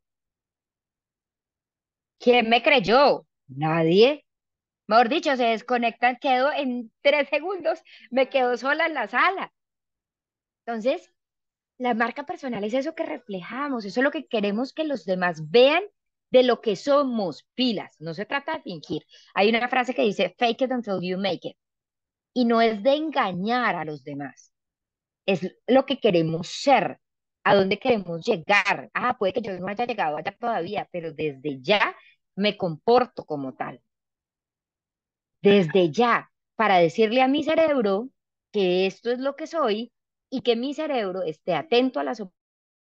¿Quién me creyó? Nadie. Mejor dicho, se desconectan, quedo en tres segundos, me quedo sola en la sala. Entonces, la marca personal es eso que reflejamos, eso es lo que queremos que los demás vean de lo que somos, pilas. No se trata de fingir. Hay una frase que dice, fake it until you make it. Y no es de engañar a los demás, es lo que queremos ser, a dónde queremos llegar. Ah, puede que yo no haya llegado allá todavía, pero desde ya me comporto como tal. Desde ya, para decirle a mi cerebro que esto es lo que soy y que mi cerebro esté atento a las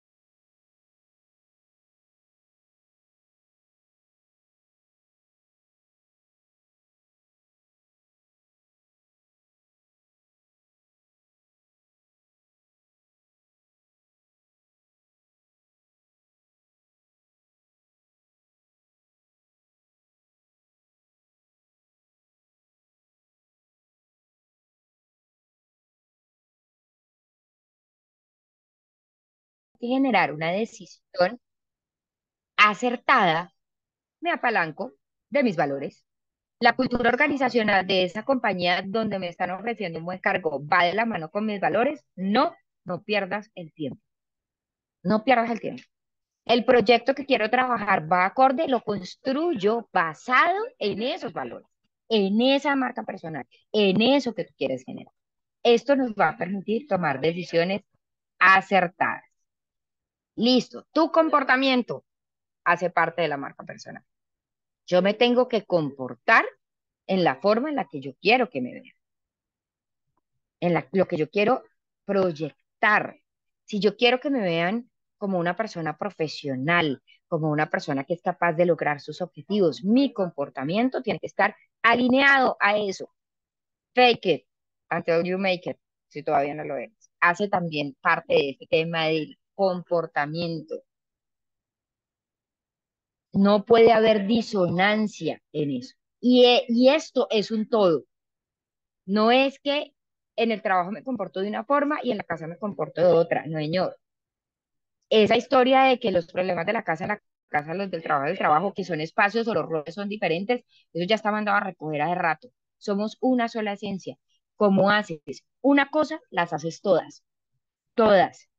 y generar una decisión acertada, me apalanco de mis valores. La cultura organizacional de esa compañía donde me están ofreciendo un buen cargo va de la mano con mis valores. No, no pierdas el tiempo. No pierdas el tiempo. El proyecto que quiero trabajar va acorde, lo construyo basado en esos valores, en esa marca personal, en eso que tú quieres generar. Esto nos va a permitir tomar decisiones acertadas. Listo, tu comportamiento hace parte de la marca personal. Yo me tengo que comportar en la forma en la que yo quiero que me vean, en la, lo que yo quiero proyectar. Si yo quiero que me vean como una persona profesional, como una persona que es capaz de lograr sus objetivos, mi comportamiento tiene que estar alineado a eso. Fake it until you make it, si todavía no lo eres. Hace también parte de este tema del comportamiento. No puede haber disonancia en eso. Y, e- y esto es un todo. No es que en el trabajo me comporto de una forma y en la casa me comporto de otra. No, señor. Esa historia de que los problemas de la casa en la casa, los del trabajo del trabajo, que son espacios o los roles son diferentes, eso ya está mandado a recoger hace rato. Somos una sola esencia. Como haces una cosa, las haces todas. Todas.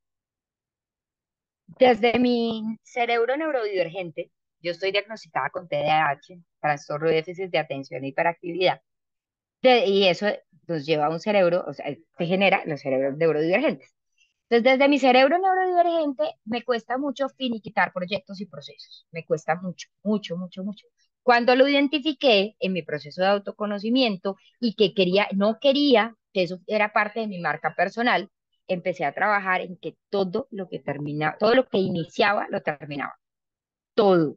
Desde mi cerebro neurodivergente, yo estoy diagnosticada con T D A H, trastorno de déficit de atención e hiperactividad. De- y eso nos lleva a un cerebro, o sea, se genera los cerebros neurodivergentes. Entonces, desde mi cerebro neurodivergente me cuesta mucho finiquitar proyectos y procesos. Me cuesta mucho, mucho, mucho, mucho. Cuando lo identifiqué en mi proceso de autoconocimiento y que quería, no quería que eso era parte de mi marca personal, empecé a trabajar en que todo lo que termina, todo lo que iniciaba, lo terminaba. Todo.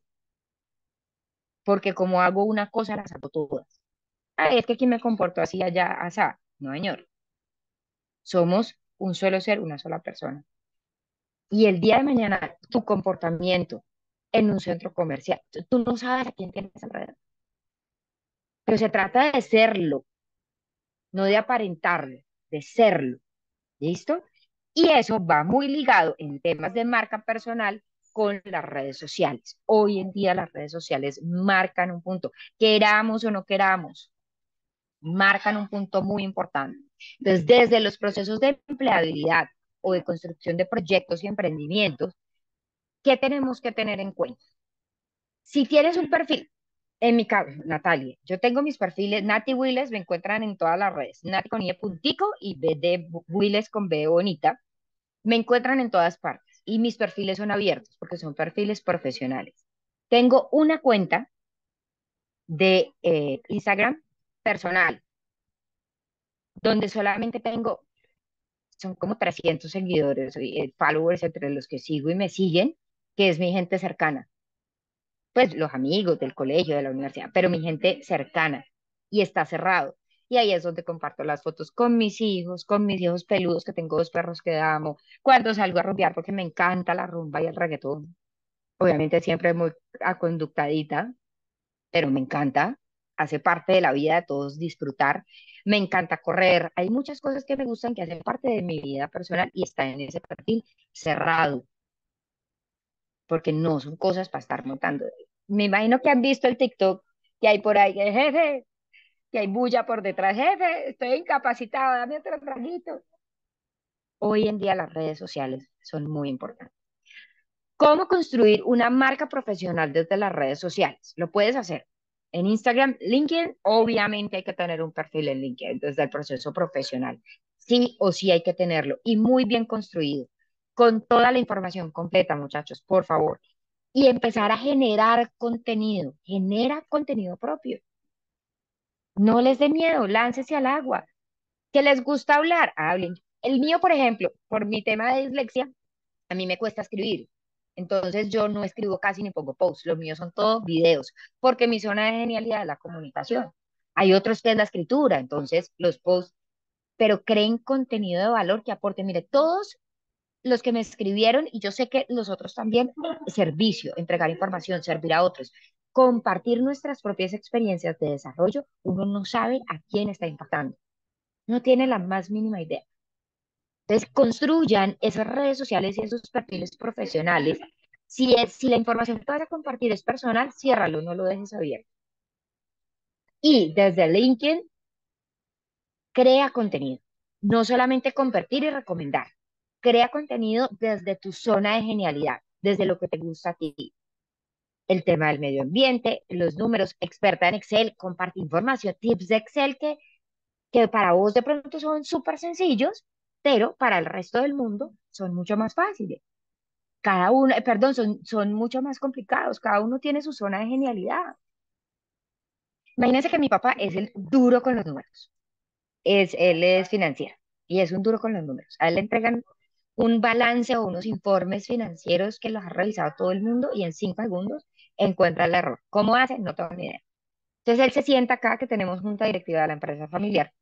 Porque como hago una cosa, las hago todas. Ay, es que aquí me comporto así allá, asá. No, señor. Somos un solo ser, una sola persona. Y el día de mañana, tu comportamiento en un centro comercial, tú tú no sabes a quién tienes alrededor, pero se trata de serlo, no de aparentarlo, de serlo. ¿Listo? Y eso va muy ligado en temas de marca personal con las redes sociales. Hoy en día las redes sociales marcan un punto, queramos o no queramos, marcan un punto muy importante. Entonces, desde los procesos de empleabilidad o de construcción de proyectos y emprendimientos, ¿qué tenemos que tener en cuenta? Si tienes un perfil, en mi caso, Natalia, yo tengo mis perfiles, Nati Willes, me encuentran en todas las redes, Nati con I puntico y B de Willes con B bonita, me encuentran en todas partes y mis perfiles son abiertos porque son perfiles profesionales. Tengo una cuenta de eh, Instagram personal, donde solamente tengo, son como trescientos seguidores, eh, followers entre los que sigo y me siguen, que es mi gente cercana, pues los amigos del colegio, de la universidad, pero mi gente cercana y está cerrado. Y ahí es donde comparto las fotos con mis hijos, con mis hijos peludos, que tengo dos perros que amo, cuando salgo a rumbear porque me encanta la rumba y el reggaetón. Obviamente siempre muy aconductadita, pero me encanta, hace parte de la vida de todos disfrutar. Me encanta correr. Hay muchas cosas que me gustan que hacen parte de mi vida personal y está en ese perfil cerrado. porque no son cosas para estar montando. Me imagino que han visto el TikTok que hay por ahí, que jefe, que hay bulla por detrás, jefe, estoy incapacitado, dame otro traguito. Hoy en día las redes sociales son muy importantes. ¿Cómo construir una marca profesional desde las redes sociales? Lo puedes hacer en Instagram, LinkedIn. Obviamente hay que tener un perfil en LinkedIn desde el proceso profesional. Sí o sí hay que tenerlo y muy bien construido, con toda la información completa, muchachos, por favor. Y empezar a generar contenido. Genera contenido propio. No les dé miedo, láncese al agua. ¿Que les gusta hablar? Hablen. El mío, por ejemplo, por mi tema de dislexia, a mí me cuesta escribir. Entonces yo no escribo casi ni pongo posts. Los míos son todos videos, porque mi zona de genialidad es la comunicación. Hay otros que es la escritura, entonces los posts, pero creen contenido de valor que aporte. Mire, todos los que me escribieron, y yo sé que los otros también, servicio, entregar información, servir a otros, compartir nuestras propias experiencias de desarrollo, uno no sabe a quién está impactando. No tiene la más mínima idea. Entonces, construyan esas redes sociales y esos perfiles profesionales. Si, es, si la información que vas a compartir es personal, ciérralo, no lo dejes abierto. Y desde LinkedIn, crea contenido. No solamente compartir y recomendar. Crea contenido desde tu zona de genialidad, desde lo que te gusta a ti. El tema del medio ambiente, los números, experta en Excel, comparte información, tips de Excel que, que para vos de pronto son súper sencillos, pero para el resto del mundo son mucho más fáciles. Cada uno, eh, perdón, son, son mucho más complicados, cada uno tiene su zona de genialidad. Imagínense que mi papá es el duro con los números, es, él es financiero y es un duro con los números. A él le entregan un balance o unos informes financieros que los ha revisado todo el mundo y en cinco segundos encuentra el error. ¿Cómo hace? No tengo ni idea. Entonces él se sienta acá que tenemos junta directiva de la empresa familiar.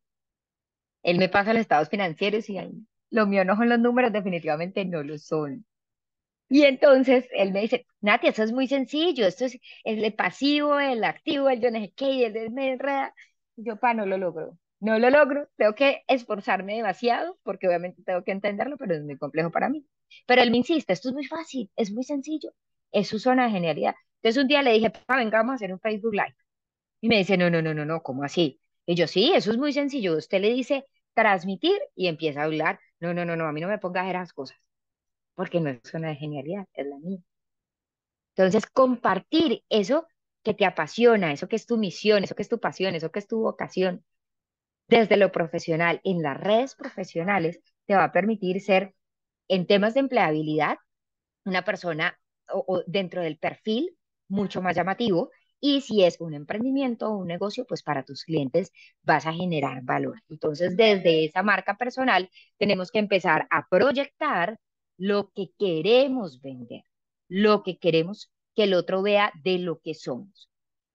Él me pasa los estados financieros y ahí, lo mío no son los números, definitivamente no lo son. Y entonces él me dice, Nati, eso es muy sencillo, esto es, es el pasivo, el activo, el yo no sé qué, y él me enreda. Y yo, pa, no lo logro, no lo logro, tengo que esforzarme demasiado, porque obviamente tengo que entenderlo, pero es muy complejo para mí. Pero él me insiste, esto es muy fácil, es muy sencillo, es su zona de genialidad. Entonces un día le dije, pa, venga, vamos a hacer un Facebook Live. Y me dice, no, no, no, no, no, ¿cómo así? Y yo, sí, eso es muy sencillo, usted le dice transmitir y empieza a hablar. No, no, no, no, a mí no me pongas esas cosas, porque no es zona de genialidad, es la mía. Entonces, compartir eso que te apasiona, eso que es tu misión, eso que es tu pasión, eso que es tu vocación, desde lo profesional, en las redes profesionales, te va a permitir ser, en temas de empleabilidad, una persona o, o dentro del perfil mucho más llamativo. Y si es un emprendimiento o un negocio, pues para tus clientes vas a generar valor. Entonces, desde esa marca personal, tenemos que empezar a proyectar lo que queremos vender, lo que queremos que el otro vea de lo que somos.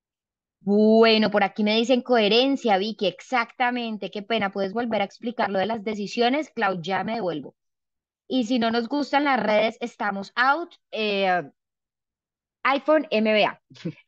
Bueno, por aquí me dicen coherencia, Vicky, exactamente, qué pena, ¿puedes volver a explicar lo de las decisiones? Clau, ya me devuelvo. Y si no nos gustan las redes, estamos out. Eh, iPhone M B A.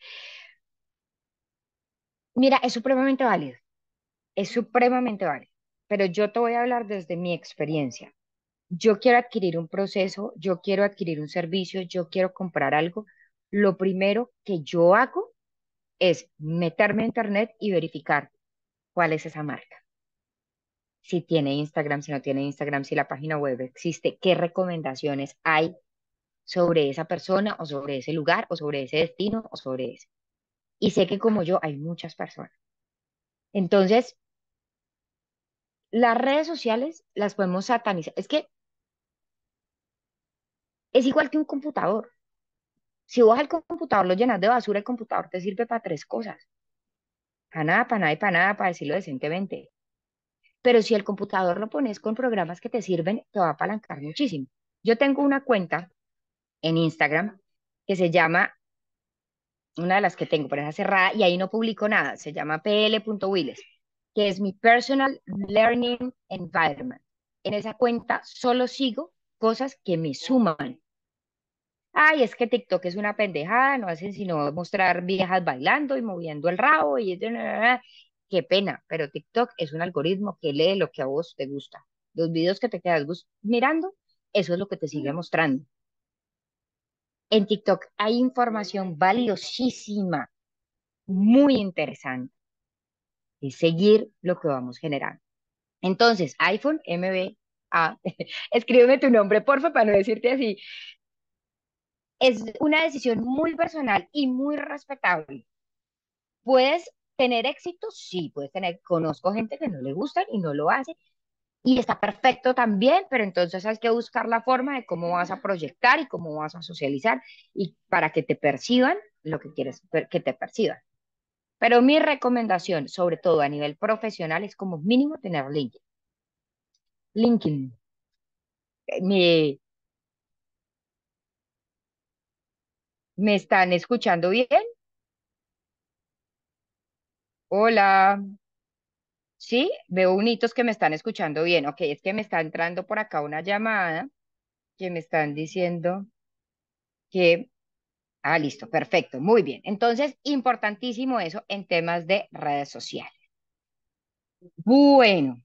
Mira, es supremamente válido, es supremamente válido, pero yo te voy a hablar desde mi experiencia. Yo quiero adquirir un proceso, yo quiero adquirir un servicio, yo quiero comprar algo. Lo primero que yo hago es meterme a internet y verificar cuál es esa marca. Si tiene Instagram, si no tiene Instagram, si la página web existe, qué recomendaciones hay sobre esa persona o sobre ese lugar o sobre ese destino o sobre ese. Y sé que como yo hay muchas personas. Entonces, las redes sociales las podemos satanizar. Es que es igual que un computador. Si vos al computador lo llenas de basura, el computador te sirve para tres cosas. Para nada, para nada y para nada, para decirlo decentemente. Pero si el computador lo pones con programas que te sirven, te va a apalancar muchísimo. Yo tengo una cuenta en Instagram que se llama, una de las que tengo, pero es cerrada y ahí no publico nada. Se llama p l punto Willes, que es mi Personal Learning Environment. En esa cuenta solo sigo cosas que me suman. Ay, es que TikTok es una pendejada, no hacen sino mostrar viejas bailando y moviendo el rabo y es- qué pena, pero TikTok es un algoritmo que lee lo que a vos te gusta. Los videos que te quedas gus- mirando, eso es lo que te sigue mostrando. En TikTok hay información valiosísima, muy interesante, y seguir lo que vamos generando. Entonces, iPhone M B A, escríbeme tu nombre, porfa, para no decirte así. Es una decisión muy personal y muy respetable. ¿Puedes tener éxito? Sí, puedes tener. Conozco gente que no le gusta y no lo hace. Y está perfecto también, pero entonces hay que buscar la forma de cómo vas a proyectar y cómo vas a socializar y para que te perciban lo que quieres per- que te perciban. Pero mi recomendación, sobre todo a nivel profesional, es como mínimo tener LinkedIn. LinkedIn. Eh, ¿Me, me están escuchando bien? Hola. Sí, veo unitos que me están escuchando bien. Ok, es que me está entrando por acá una llamada que me están diciendo que... Ah, listo, perfecto, muy bien. Entonces, importantísimo eso en temas de redes sociales. Bueno,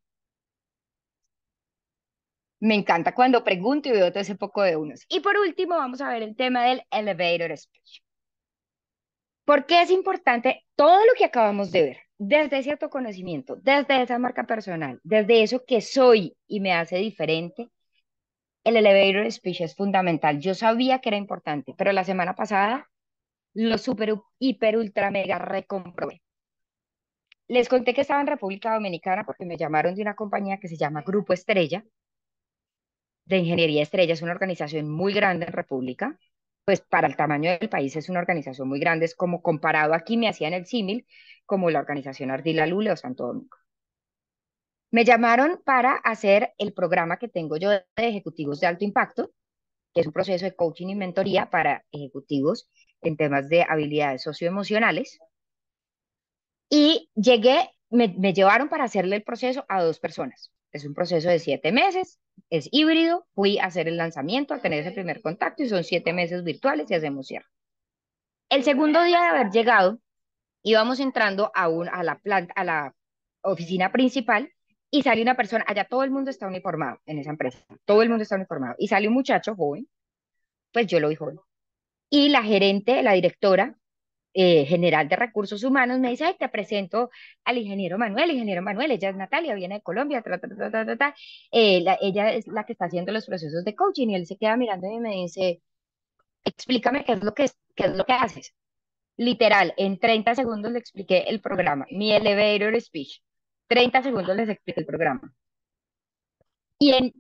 me encanta cuando pregunto y veo todo ese poco de unos. Y por último, vamos a ver el tema del elevator speech. ¿Por qué es importante todo lo que acabamos de ver? Desde cierto conocimiento, desde esa marca personal, desde eso que soy y me hace diferente. El elevator speech es fundamental. Yo sabía que era importante, pero la semana pasada lo super, hiper, ultra, mega recomprobé. Les conté que estaba en República Dominicana porque me llamaron de una compañía que se llama Grupo Estrella, de Ingeniería Estrella. Es una organización muy grande en República. Pues para el tamaño del país es una organización muy grande. Es como comparado aquí, me hacían el símil, como la organización Ardila Lule o Santo Domingo. Me llamaron para hacer el programa que tengo yo de ejecutivos de alto impacto, que es un proceso de coaching y mentoría para ejecutivos en temas de habilidades socioemocionales. Y llegué, me, me llevaron para hacerle el proceso a dos personas. Es un proceso de siete meses, es híbrido. Fui a hacer el lanzamiento, a tener ese primer contacto y son siete meses virtuales y hacemos cierre. El segundo día de haber llegado, íbamos entrando a, un, a la planta, a la oficina principal y sale una persona, allá todo el mundo está uniformado en esa empresa, todo el mundo está uniformado. Y sale un muchacho joven, pues yo lo vi joven. Y la gerente, la directora eh, general de recursos humanos me dice, ay, te presento al ingeniero Manuel, ingeniero Manuel, ella es Natalia, viene de Colombia, ta, ta, ta, ta, ta, ta. Eh, la- ella es la que está haciendo los procesos de coaching y él se queda mirando y me dice, explícame qué es lo que, es, qué es lo que haces. Literal, en treinta segundos le expliqué el programa, mi elevator speech. Treinta segundos les expliqué el programa. Y en,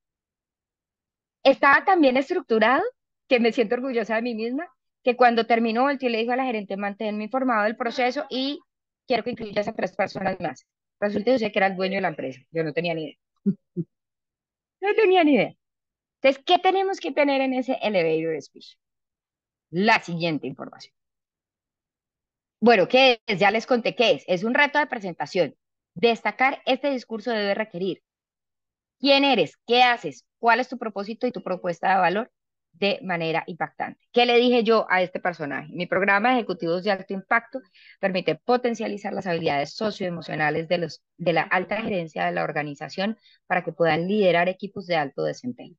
estaba tan bien estructurado que me siento orgullosa de mí misma, que cuando terminó, el tío le dijo a la gerente, manténme informado del proceso y quiero que incluyas a tres personas más. Resulta que era el dueño de la empresa. Yo no tenía ni idea. No tenía ni idea. Entonces, ¿qué tenemos que tener en ese elevator speech? La siguiente información. Bueno, ¿qué es? Ya les conté qué es. Es un reto de presentación. Destacar este discurso debe requerir quién eres, qué haces, cuál es tu propósito y tu propuesta de valor de manera impactante. ¿Qué le dije yo a este personaje? Mi programa de ejecutivos de alto impacto permite potencializar las habilidades socioemocionales de, los, de la alta gerencia de la organización para que puedan liderar equipos de alto desempeño.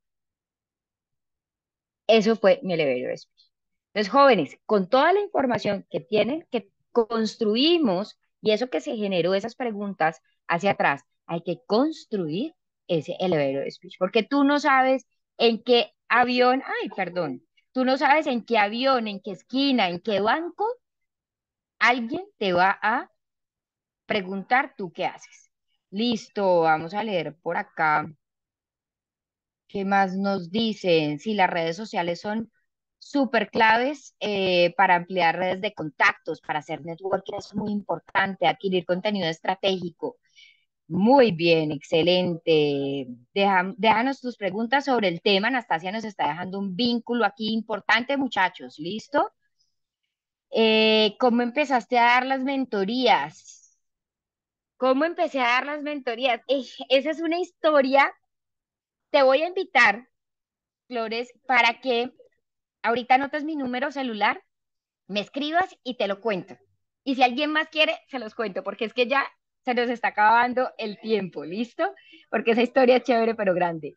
Eso fue mi elevator speech. Entonces, jóvenes, con toda la información que tienen, que construimos y eso que se generó, esas preguntas hacia atrás, hay que construir ese elevator speech, porque tú no sabes en qué avión, ay, perdón, tú no sabes en qué avión, en qué esquina, en qué banco alguien te va a preguntar tú qué haces. Listo, vamos a leer por acá. ¿Qué más nos dicen? Si las redes sociales son súper claves eh, para ampliar redes de contactos, para hacer networking es muy importante, adquirir contenido estratégico. Muy bien, excelente. Deja- déjanos tus preguntas sobre el tema. Anastasia nos está dejando un vínculo aquí importante, muchachos. ¿Listo? Eh, ¿cómo empezaste a dar las mentorías? ¿Cómo empecé a dar las mentorías? Eh, esa es una historia. Te voy a invitar, Flores, para que ahorita anotas mi número celular, me escribas y te lo cuento. Y si alguien más quiere, se los cuento, porque es que ya se nos está acabando el tiempo, ¿listo? Porque esa historia es chévere, pero grande.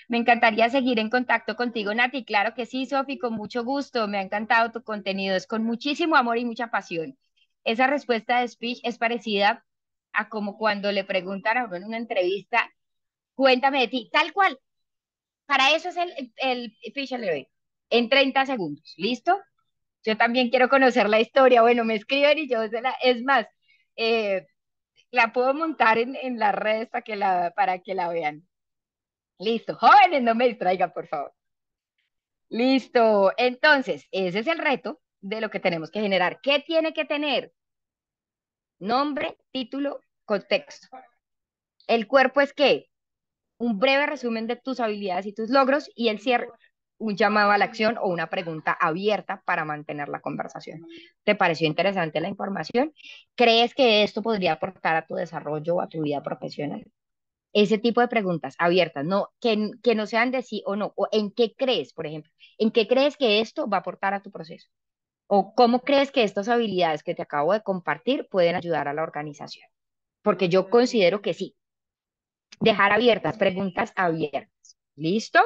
Me encantaría seguir en contacto contigo, Nati. Claro que sí, Sofi, con mucho gusto. Me ha encantado tu contenido. Es con muchísimo amor y mucha pasión. Esa respuesta de speech es parecida a como cuando le preguntan a uno en una entrevista, cuéntame de ti, tal cual. Para eso es el, el, el Fish and Learn, en treinta segundos. ¿Listo? Yo también quiero conocer la historia. Bueno, me escriben y yo se la, es más, eh, la puedo montar en, en las redes para que la, para que la vean. Listo. Jóvenes, no me distraigan, por favor. Listo. Entonces, ese es el reto de lo que tenemos que generar. ¿Qué tiene que tener? Nombre, título, contexto. ¿El cuerpo es qué? Un breve resumen de tus habilidades y tus logros y el cierre, un llamado a la acción o una pregunta abierta para mantener la conversación. ¿Te pareció interesante la información? ¿Crees que esto podría aportar a tu desarrollo o a tu vida profesional? Ese tipo de preguntas abiertas, no, que, que no sean de sí o no, o en qué crees, por ejemplo, en qué crees que esto va a aportar a tu proceso, o cómo crees que estas habilidades que te acabo de compartir pueden ayudar a la organización, porque yo considero que sí. Dejar abiertas, preguntas abiertas. ¿Listo?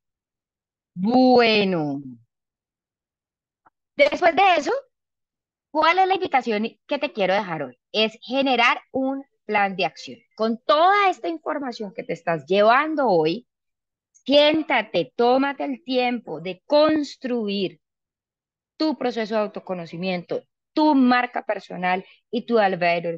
Bueno, después de eso, ¿cuál es la invitación que te quiero dejar hoy? Es generar un plan de acción. Con toda esta información que te estás llevando hoy, siéntate, tómate el tiempo de construir tu proceso de autoconocimiento, tu marca personal y tu elevator.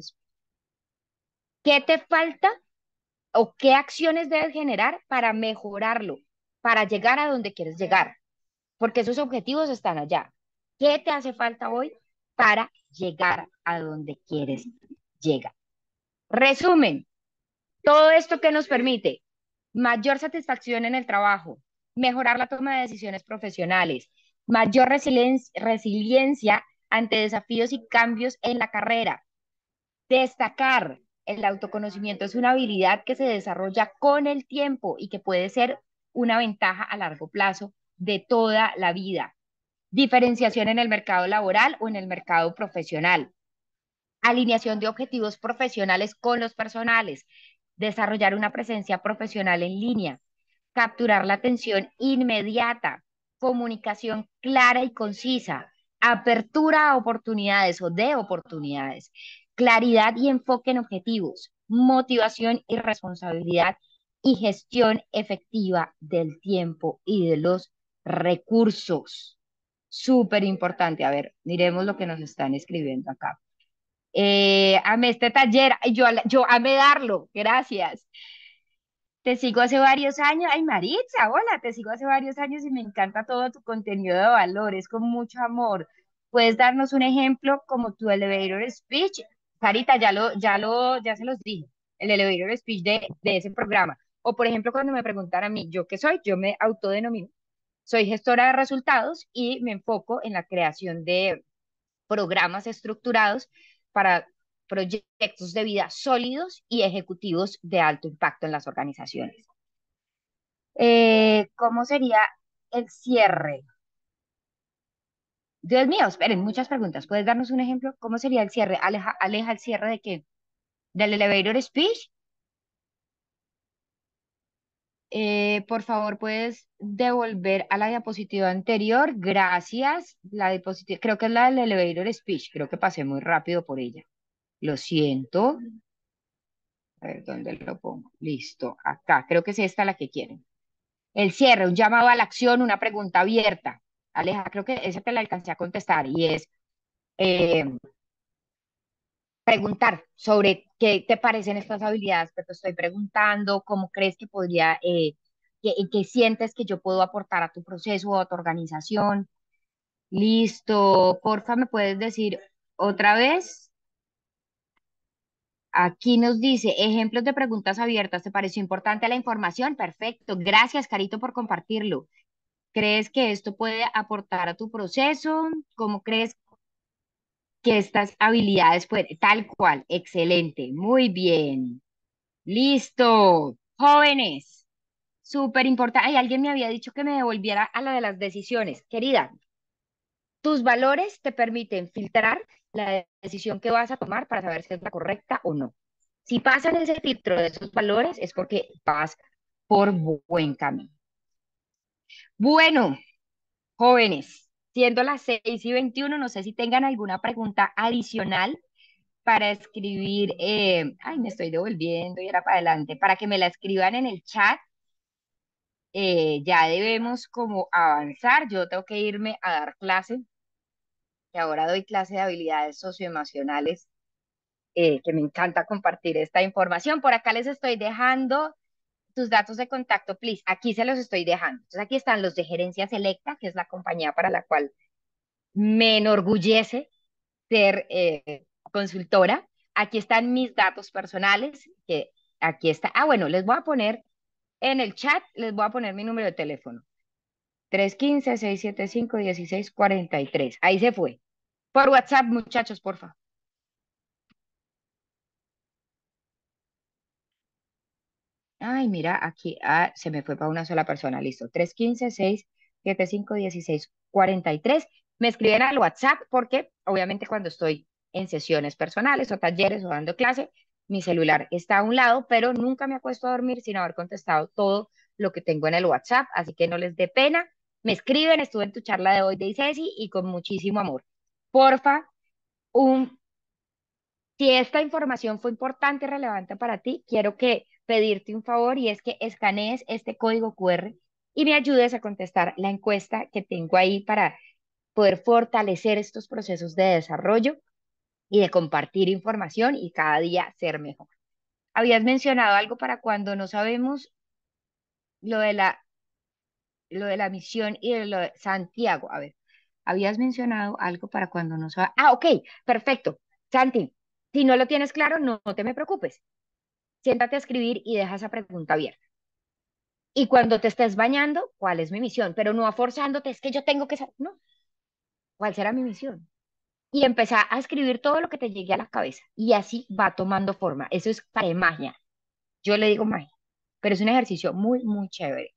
¿Qué te falta o qué acciones debes generar para mejorarlo, para llegar a donde quieres llegar? Porque esos objetivos están allá. ¿Qué te hace falta hoy para llegar a donde quieres llegar? Resumen, todo esto que nos permite mayor satisfacción en el trabajo, mejorar la toma de decisiones profesionales, mayor resilien- resiliencia ante desafíos y cambios en la carrera. Destacar, el autoconocimiento es una habilidad que se desarrolla con el tiempo y que puede ser una ventaja a largo plazo de toda la vida. Diferenciación en el mercado laboral o en el mercado profesional. Alineación de objetivos profesionales con los personales. Desarrollar una presencia profesional en línea. Capturar la atención inmediata. Comunicación clara y concisa. Apertura a oportunidades o de oportunidades. Claridad y enfoque en objetivos. Motivación y responsabilidad. Y gestión efectiva del tiempo y de los recursos. Súper importante. A ver, miremos lo que nos están escribiendo acá. Eh, amé este taller, ay, yo, yo amé darlo, gracias. Te sigo hace varios años, ay Maritza, hola, te sigo hace varios años y me encanta todo tu contenido de valores, con mucho amor. ¿Puedes darnos un ejemplo como tu elevator speech? Carita, ya lo, ya lo, ya se los dije, el elevator speech de, de ese programa. O por ejemplo, cuando me preguntan a mí, ¿yo qué soy? Yo me autodenomino. Soy gestora de resultados y me enfoco en la creación de programas estructurados para proyectos de vida sólidos y ejecutivos de alto impacto en las organizaciones. Eh, ¿cómo sería el cierre? Dios mío, esperen, muchas preguntas. ¿Puedes darnos un ejemplo? ¿Cómo sería el cierre? ¿Aleja, aleja el cierre de qué? ¿Del elevator speech? Eh, por favor, ¿puedes devolver a la diapositiva anterior? Gracias. La diapositiva, creo que es la del elevator speech. Creo que pasé muy rápido por ella. Lo siento. A ver, ¿dónde lo pongo? Listo, acá. Creo que es esta la que quieren. El cierre, un llamado a la acción, una pregunta abierta. Aleja, creo que esa te la alcancé a contestar y es eh, preguntar sobre qué te parecen estas habilidades que te estoy preguntando, cómo crees que podría, eh, qué, qué sientes que yo puedo aportar a tu proceso o a tu organización. Listo, porfa, ¿me puedes decir otra vez? Aquí nos dice, ejemplos de preguntas abiertas. ¿Te pareció importante la información? Perfecto. Gracias, Carito, por compartirlo. ¿Crees que esto puede aportar a tu proceso? ¿Cómo crees que estas habilidades pueden? Tal cual. Excelente. Muy bien. Listo. Jóvenes. Súper importante. Ay, alguien me había dicho que me devolviera a la de las decisiones. Querida, tus valores te permiten filtrar la decisión que vas a tomar para saber si es la correcta o no. Si pasan ese filtro de esos valores es porque vas por buen camino. Bueno, jóvenes, siendo las seis y veintiuno, no sé si tengan alguna pregunta adicional para escribir, eh, ay, me estoy devolviendo y era para adelante, para que me la escriban en el chat. Eh, ya debemos como avanzar. Yo tengo que irme a dar clase, que ahora doy clase de habilidades socioemocionales, eh, que me encanta compartir esta información. Por acá les estoy dejando tus datos de contacto, please. Aquí se los estoy dejando. Entonces aquí están los de Gerencia Selecta, que es la compañía para la cual me enorgullece ser eh, consultora. Aquí están mis datos personales, que aquí está. Ah, bueno, les voy a poner en el chat, les voy a poner mi número de teléfono. tres uno cinco, seis siete cinco, uno seis cuatro tres. Ahí se fue. Por WhatsApp, muchachos, porfa. Ay, mira, aquí ah, se me fue para una sola persona. Listo. tres uno cinco, seis siete cinco, uno seis cuatro tres. Me escriben al WhatsApp porque obviamente cuando estoy en sesiones personales o talleres o dando clase, mi celular está a un lado, pero nunca me acuesto a dormir sin haber contestado todo lo que tengo en el WhatsApp. Así que no les dé pena. Me escriben, estuve en tu charla de hoy de ICESI y con muchísimo amor. Porfa, un si esta información fue importante y relevante para ti, quiero que pedirte un favor y es que escanees este código Q R y me ayudes a contestar la encuesta que tengo ahí para poder fortalecer estos procesos de desarrollo y de compartir información y cada día ser mejor. Habías mencionado algo para cuando no sabemos lo de la, lo de la misión y de lo de Santiago. A ver, habías mencionado algo para cuando no sabemos. Ah, ok, perfecto. Santi, si no lo tienes claro, no, no te me preocupes. Siéntate a escribir y deja esa pregunta abierta. Y cuando te estés bañando, ¿cuál es mi misión? Pero no forzándote, es que yo tengo que saber, no, ¿cuál será mi misión? Y empezar a escribir todo lo que te llegue a la cabeza. Y así va tomando forma. Eso es para magia. Yo le digo magia, pero es un ejercicio muy, muy chévere.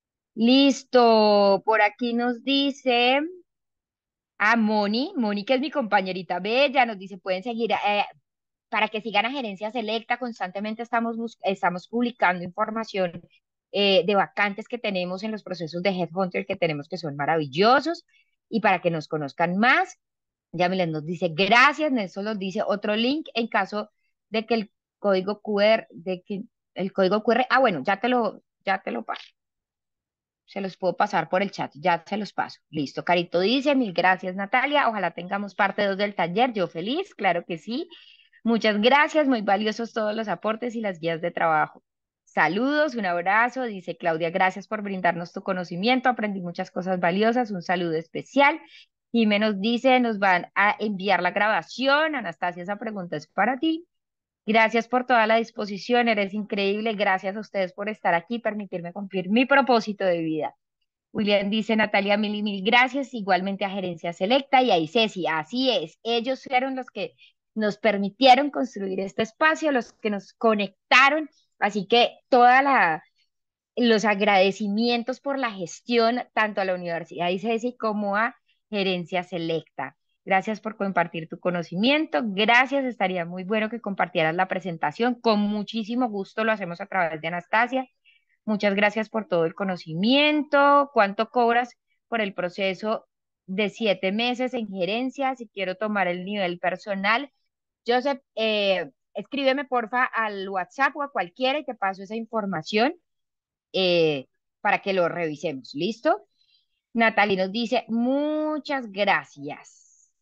Listo, por aquí nos dice a Moni, Moni que es mi compañerita bella, nos dice, pueden seguir eh, para que sigan a Gerencia Selecta. Constantemente estamos, bus- estamos publicando información eh, de vacantes que tenemos en los procesos de Headhunter que tenemos que son maravillosos y para que nos conozcan más. Yamilet nos dice gracias, Nelson nos dice otro link en caso de que el código Q R, de que el código Q R, ah, bueno, ya te lo, ya te lo paso. Se los puedo pasar por el chat, ya se los paso. Listo, Carito dice, mil gracias Natalia, ojalá tengamos parte dos del taller, yo feliz, claro que sí. Muchas gracias, muy valiosos todos los aportes y las guías de trabajo. Saludos, un abrazo, dice Claudia, gracias por brindarnos tu conocimiento, aprendí muchas cosas valiosas, un saludo especial. Jimé nos dice, nos van a enviar la grabación. Anastasia, esa pregunta es para ti. Gracias por toda la disposición, eres increíble. Gracias a ustedes por estar aquí, permitirme cumplir mi propósito de vida. William dice, Natalia, mil y mil gracias, igualmente a Gerencia Selecta y a Ceci, así es, ellos fueron los que nos permitieron construir este espacio, los que nos conectaron, así que toda la, los agradecimientos por la gestión, tanto a la Universidad ICESI como a Gerencia Selecta. Gracias por compartir tu conocimiento, gracias, estaría muy bueno que compartieras la presentación, con muchísimo gusto lo hacemos a través de Anastasia. Muchas gracias por todo el conocimiento. ¿Cuánto cobras por el proceso de siete meses en gerencia? Si quiero tomar el nivel personal. Joseph, eh, escríbeme porfa al WhatsApp o a cualquiera y te paso esa información eh, para que lo revisemos. ¿Listo? Natalie nos dice, muchas gracias.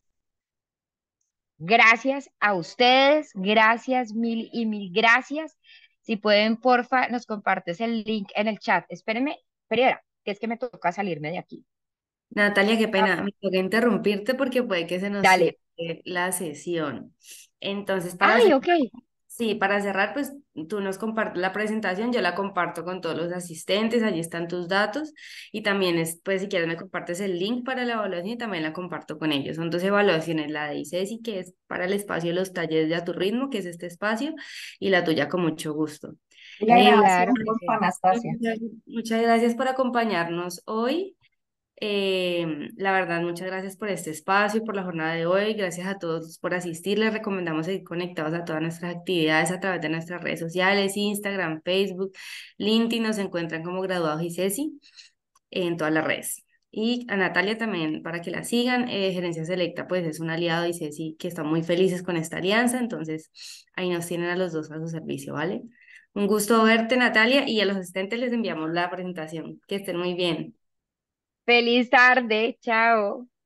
Gracias a ustedes, gracias mil y mil gracias. Si pueden, porfa, nos compartes el link en el chat. Espérenme, espera, que es que me toca salirme de aquí. Natalia, qué Ah, pena, me toca interrumpirte porque puede que se nos cierre dale. la sesión. Entonces, para Ay, cerrar, ok. sí, para cerrar, pues tú nos compartes la presentación, yo la comparto con todos los asistentes, allí están tus datos y también es, pues si quieres me compartes el link para la evaluación y también la comparto con ellos. Son dos evaluaciones, la de ICESI, que es para el espacio de los talleres de A Tu Ritmo, que es este espacio, y la tuya con mucho gusto. Y la Eh, grabación, Claro que por sí. Anastasia. muchas muchas gracias por acompañarnos hoy. Eh, la verdad, muchas gracias por este espacio, por la jornada de hoy. Gracias a todos por asistir. Les recomendamos seguir conectados a todas nuestras actividades a través de nuestras redes sociales, Instagram, Facebook, LinkedIn. Nos encuentran como Graduados y Ceci. en todas las redes. Y a Natalia también para que la sigan. eh, Gerencia Selecta pues es un aliado y Ceci que están muy felices con esta alianza, entonces ahí nos tienen a los dos a su servicio, ¿vale? Un gusto verte, Natalia, y a los asistentes les enviamos la presentación. Que estén muy bien. Feliz tarde, chao.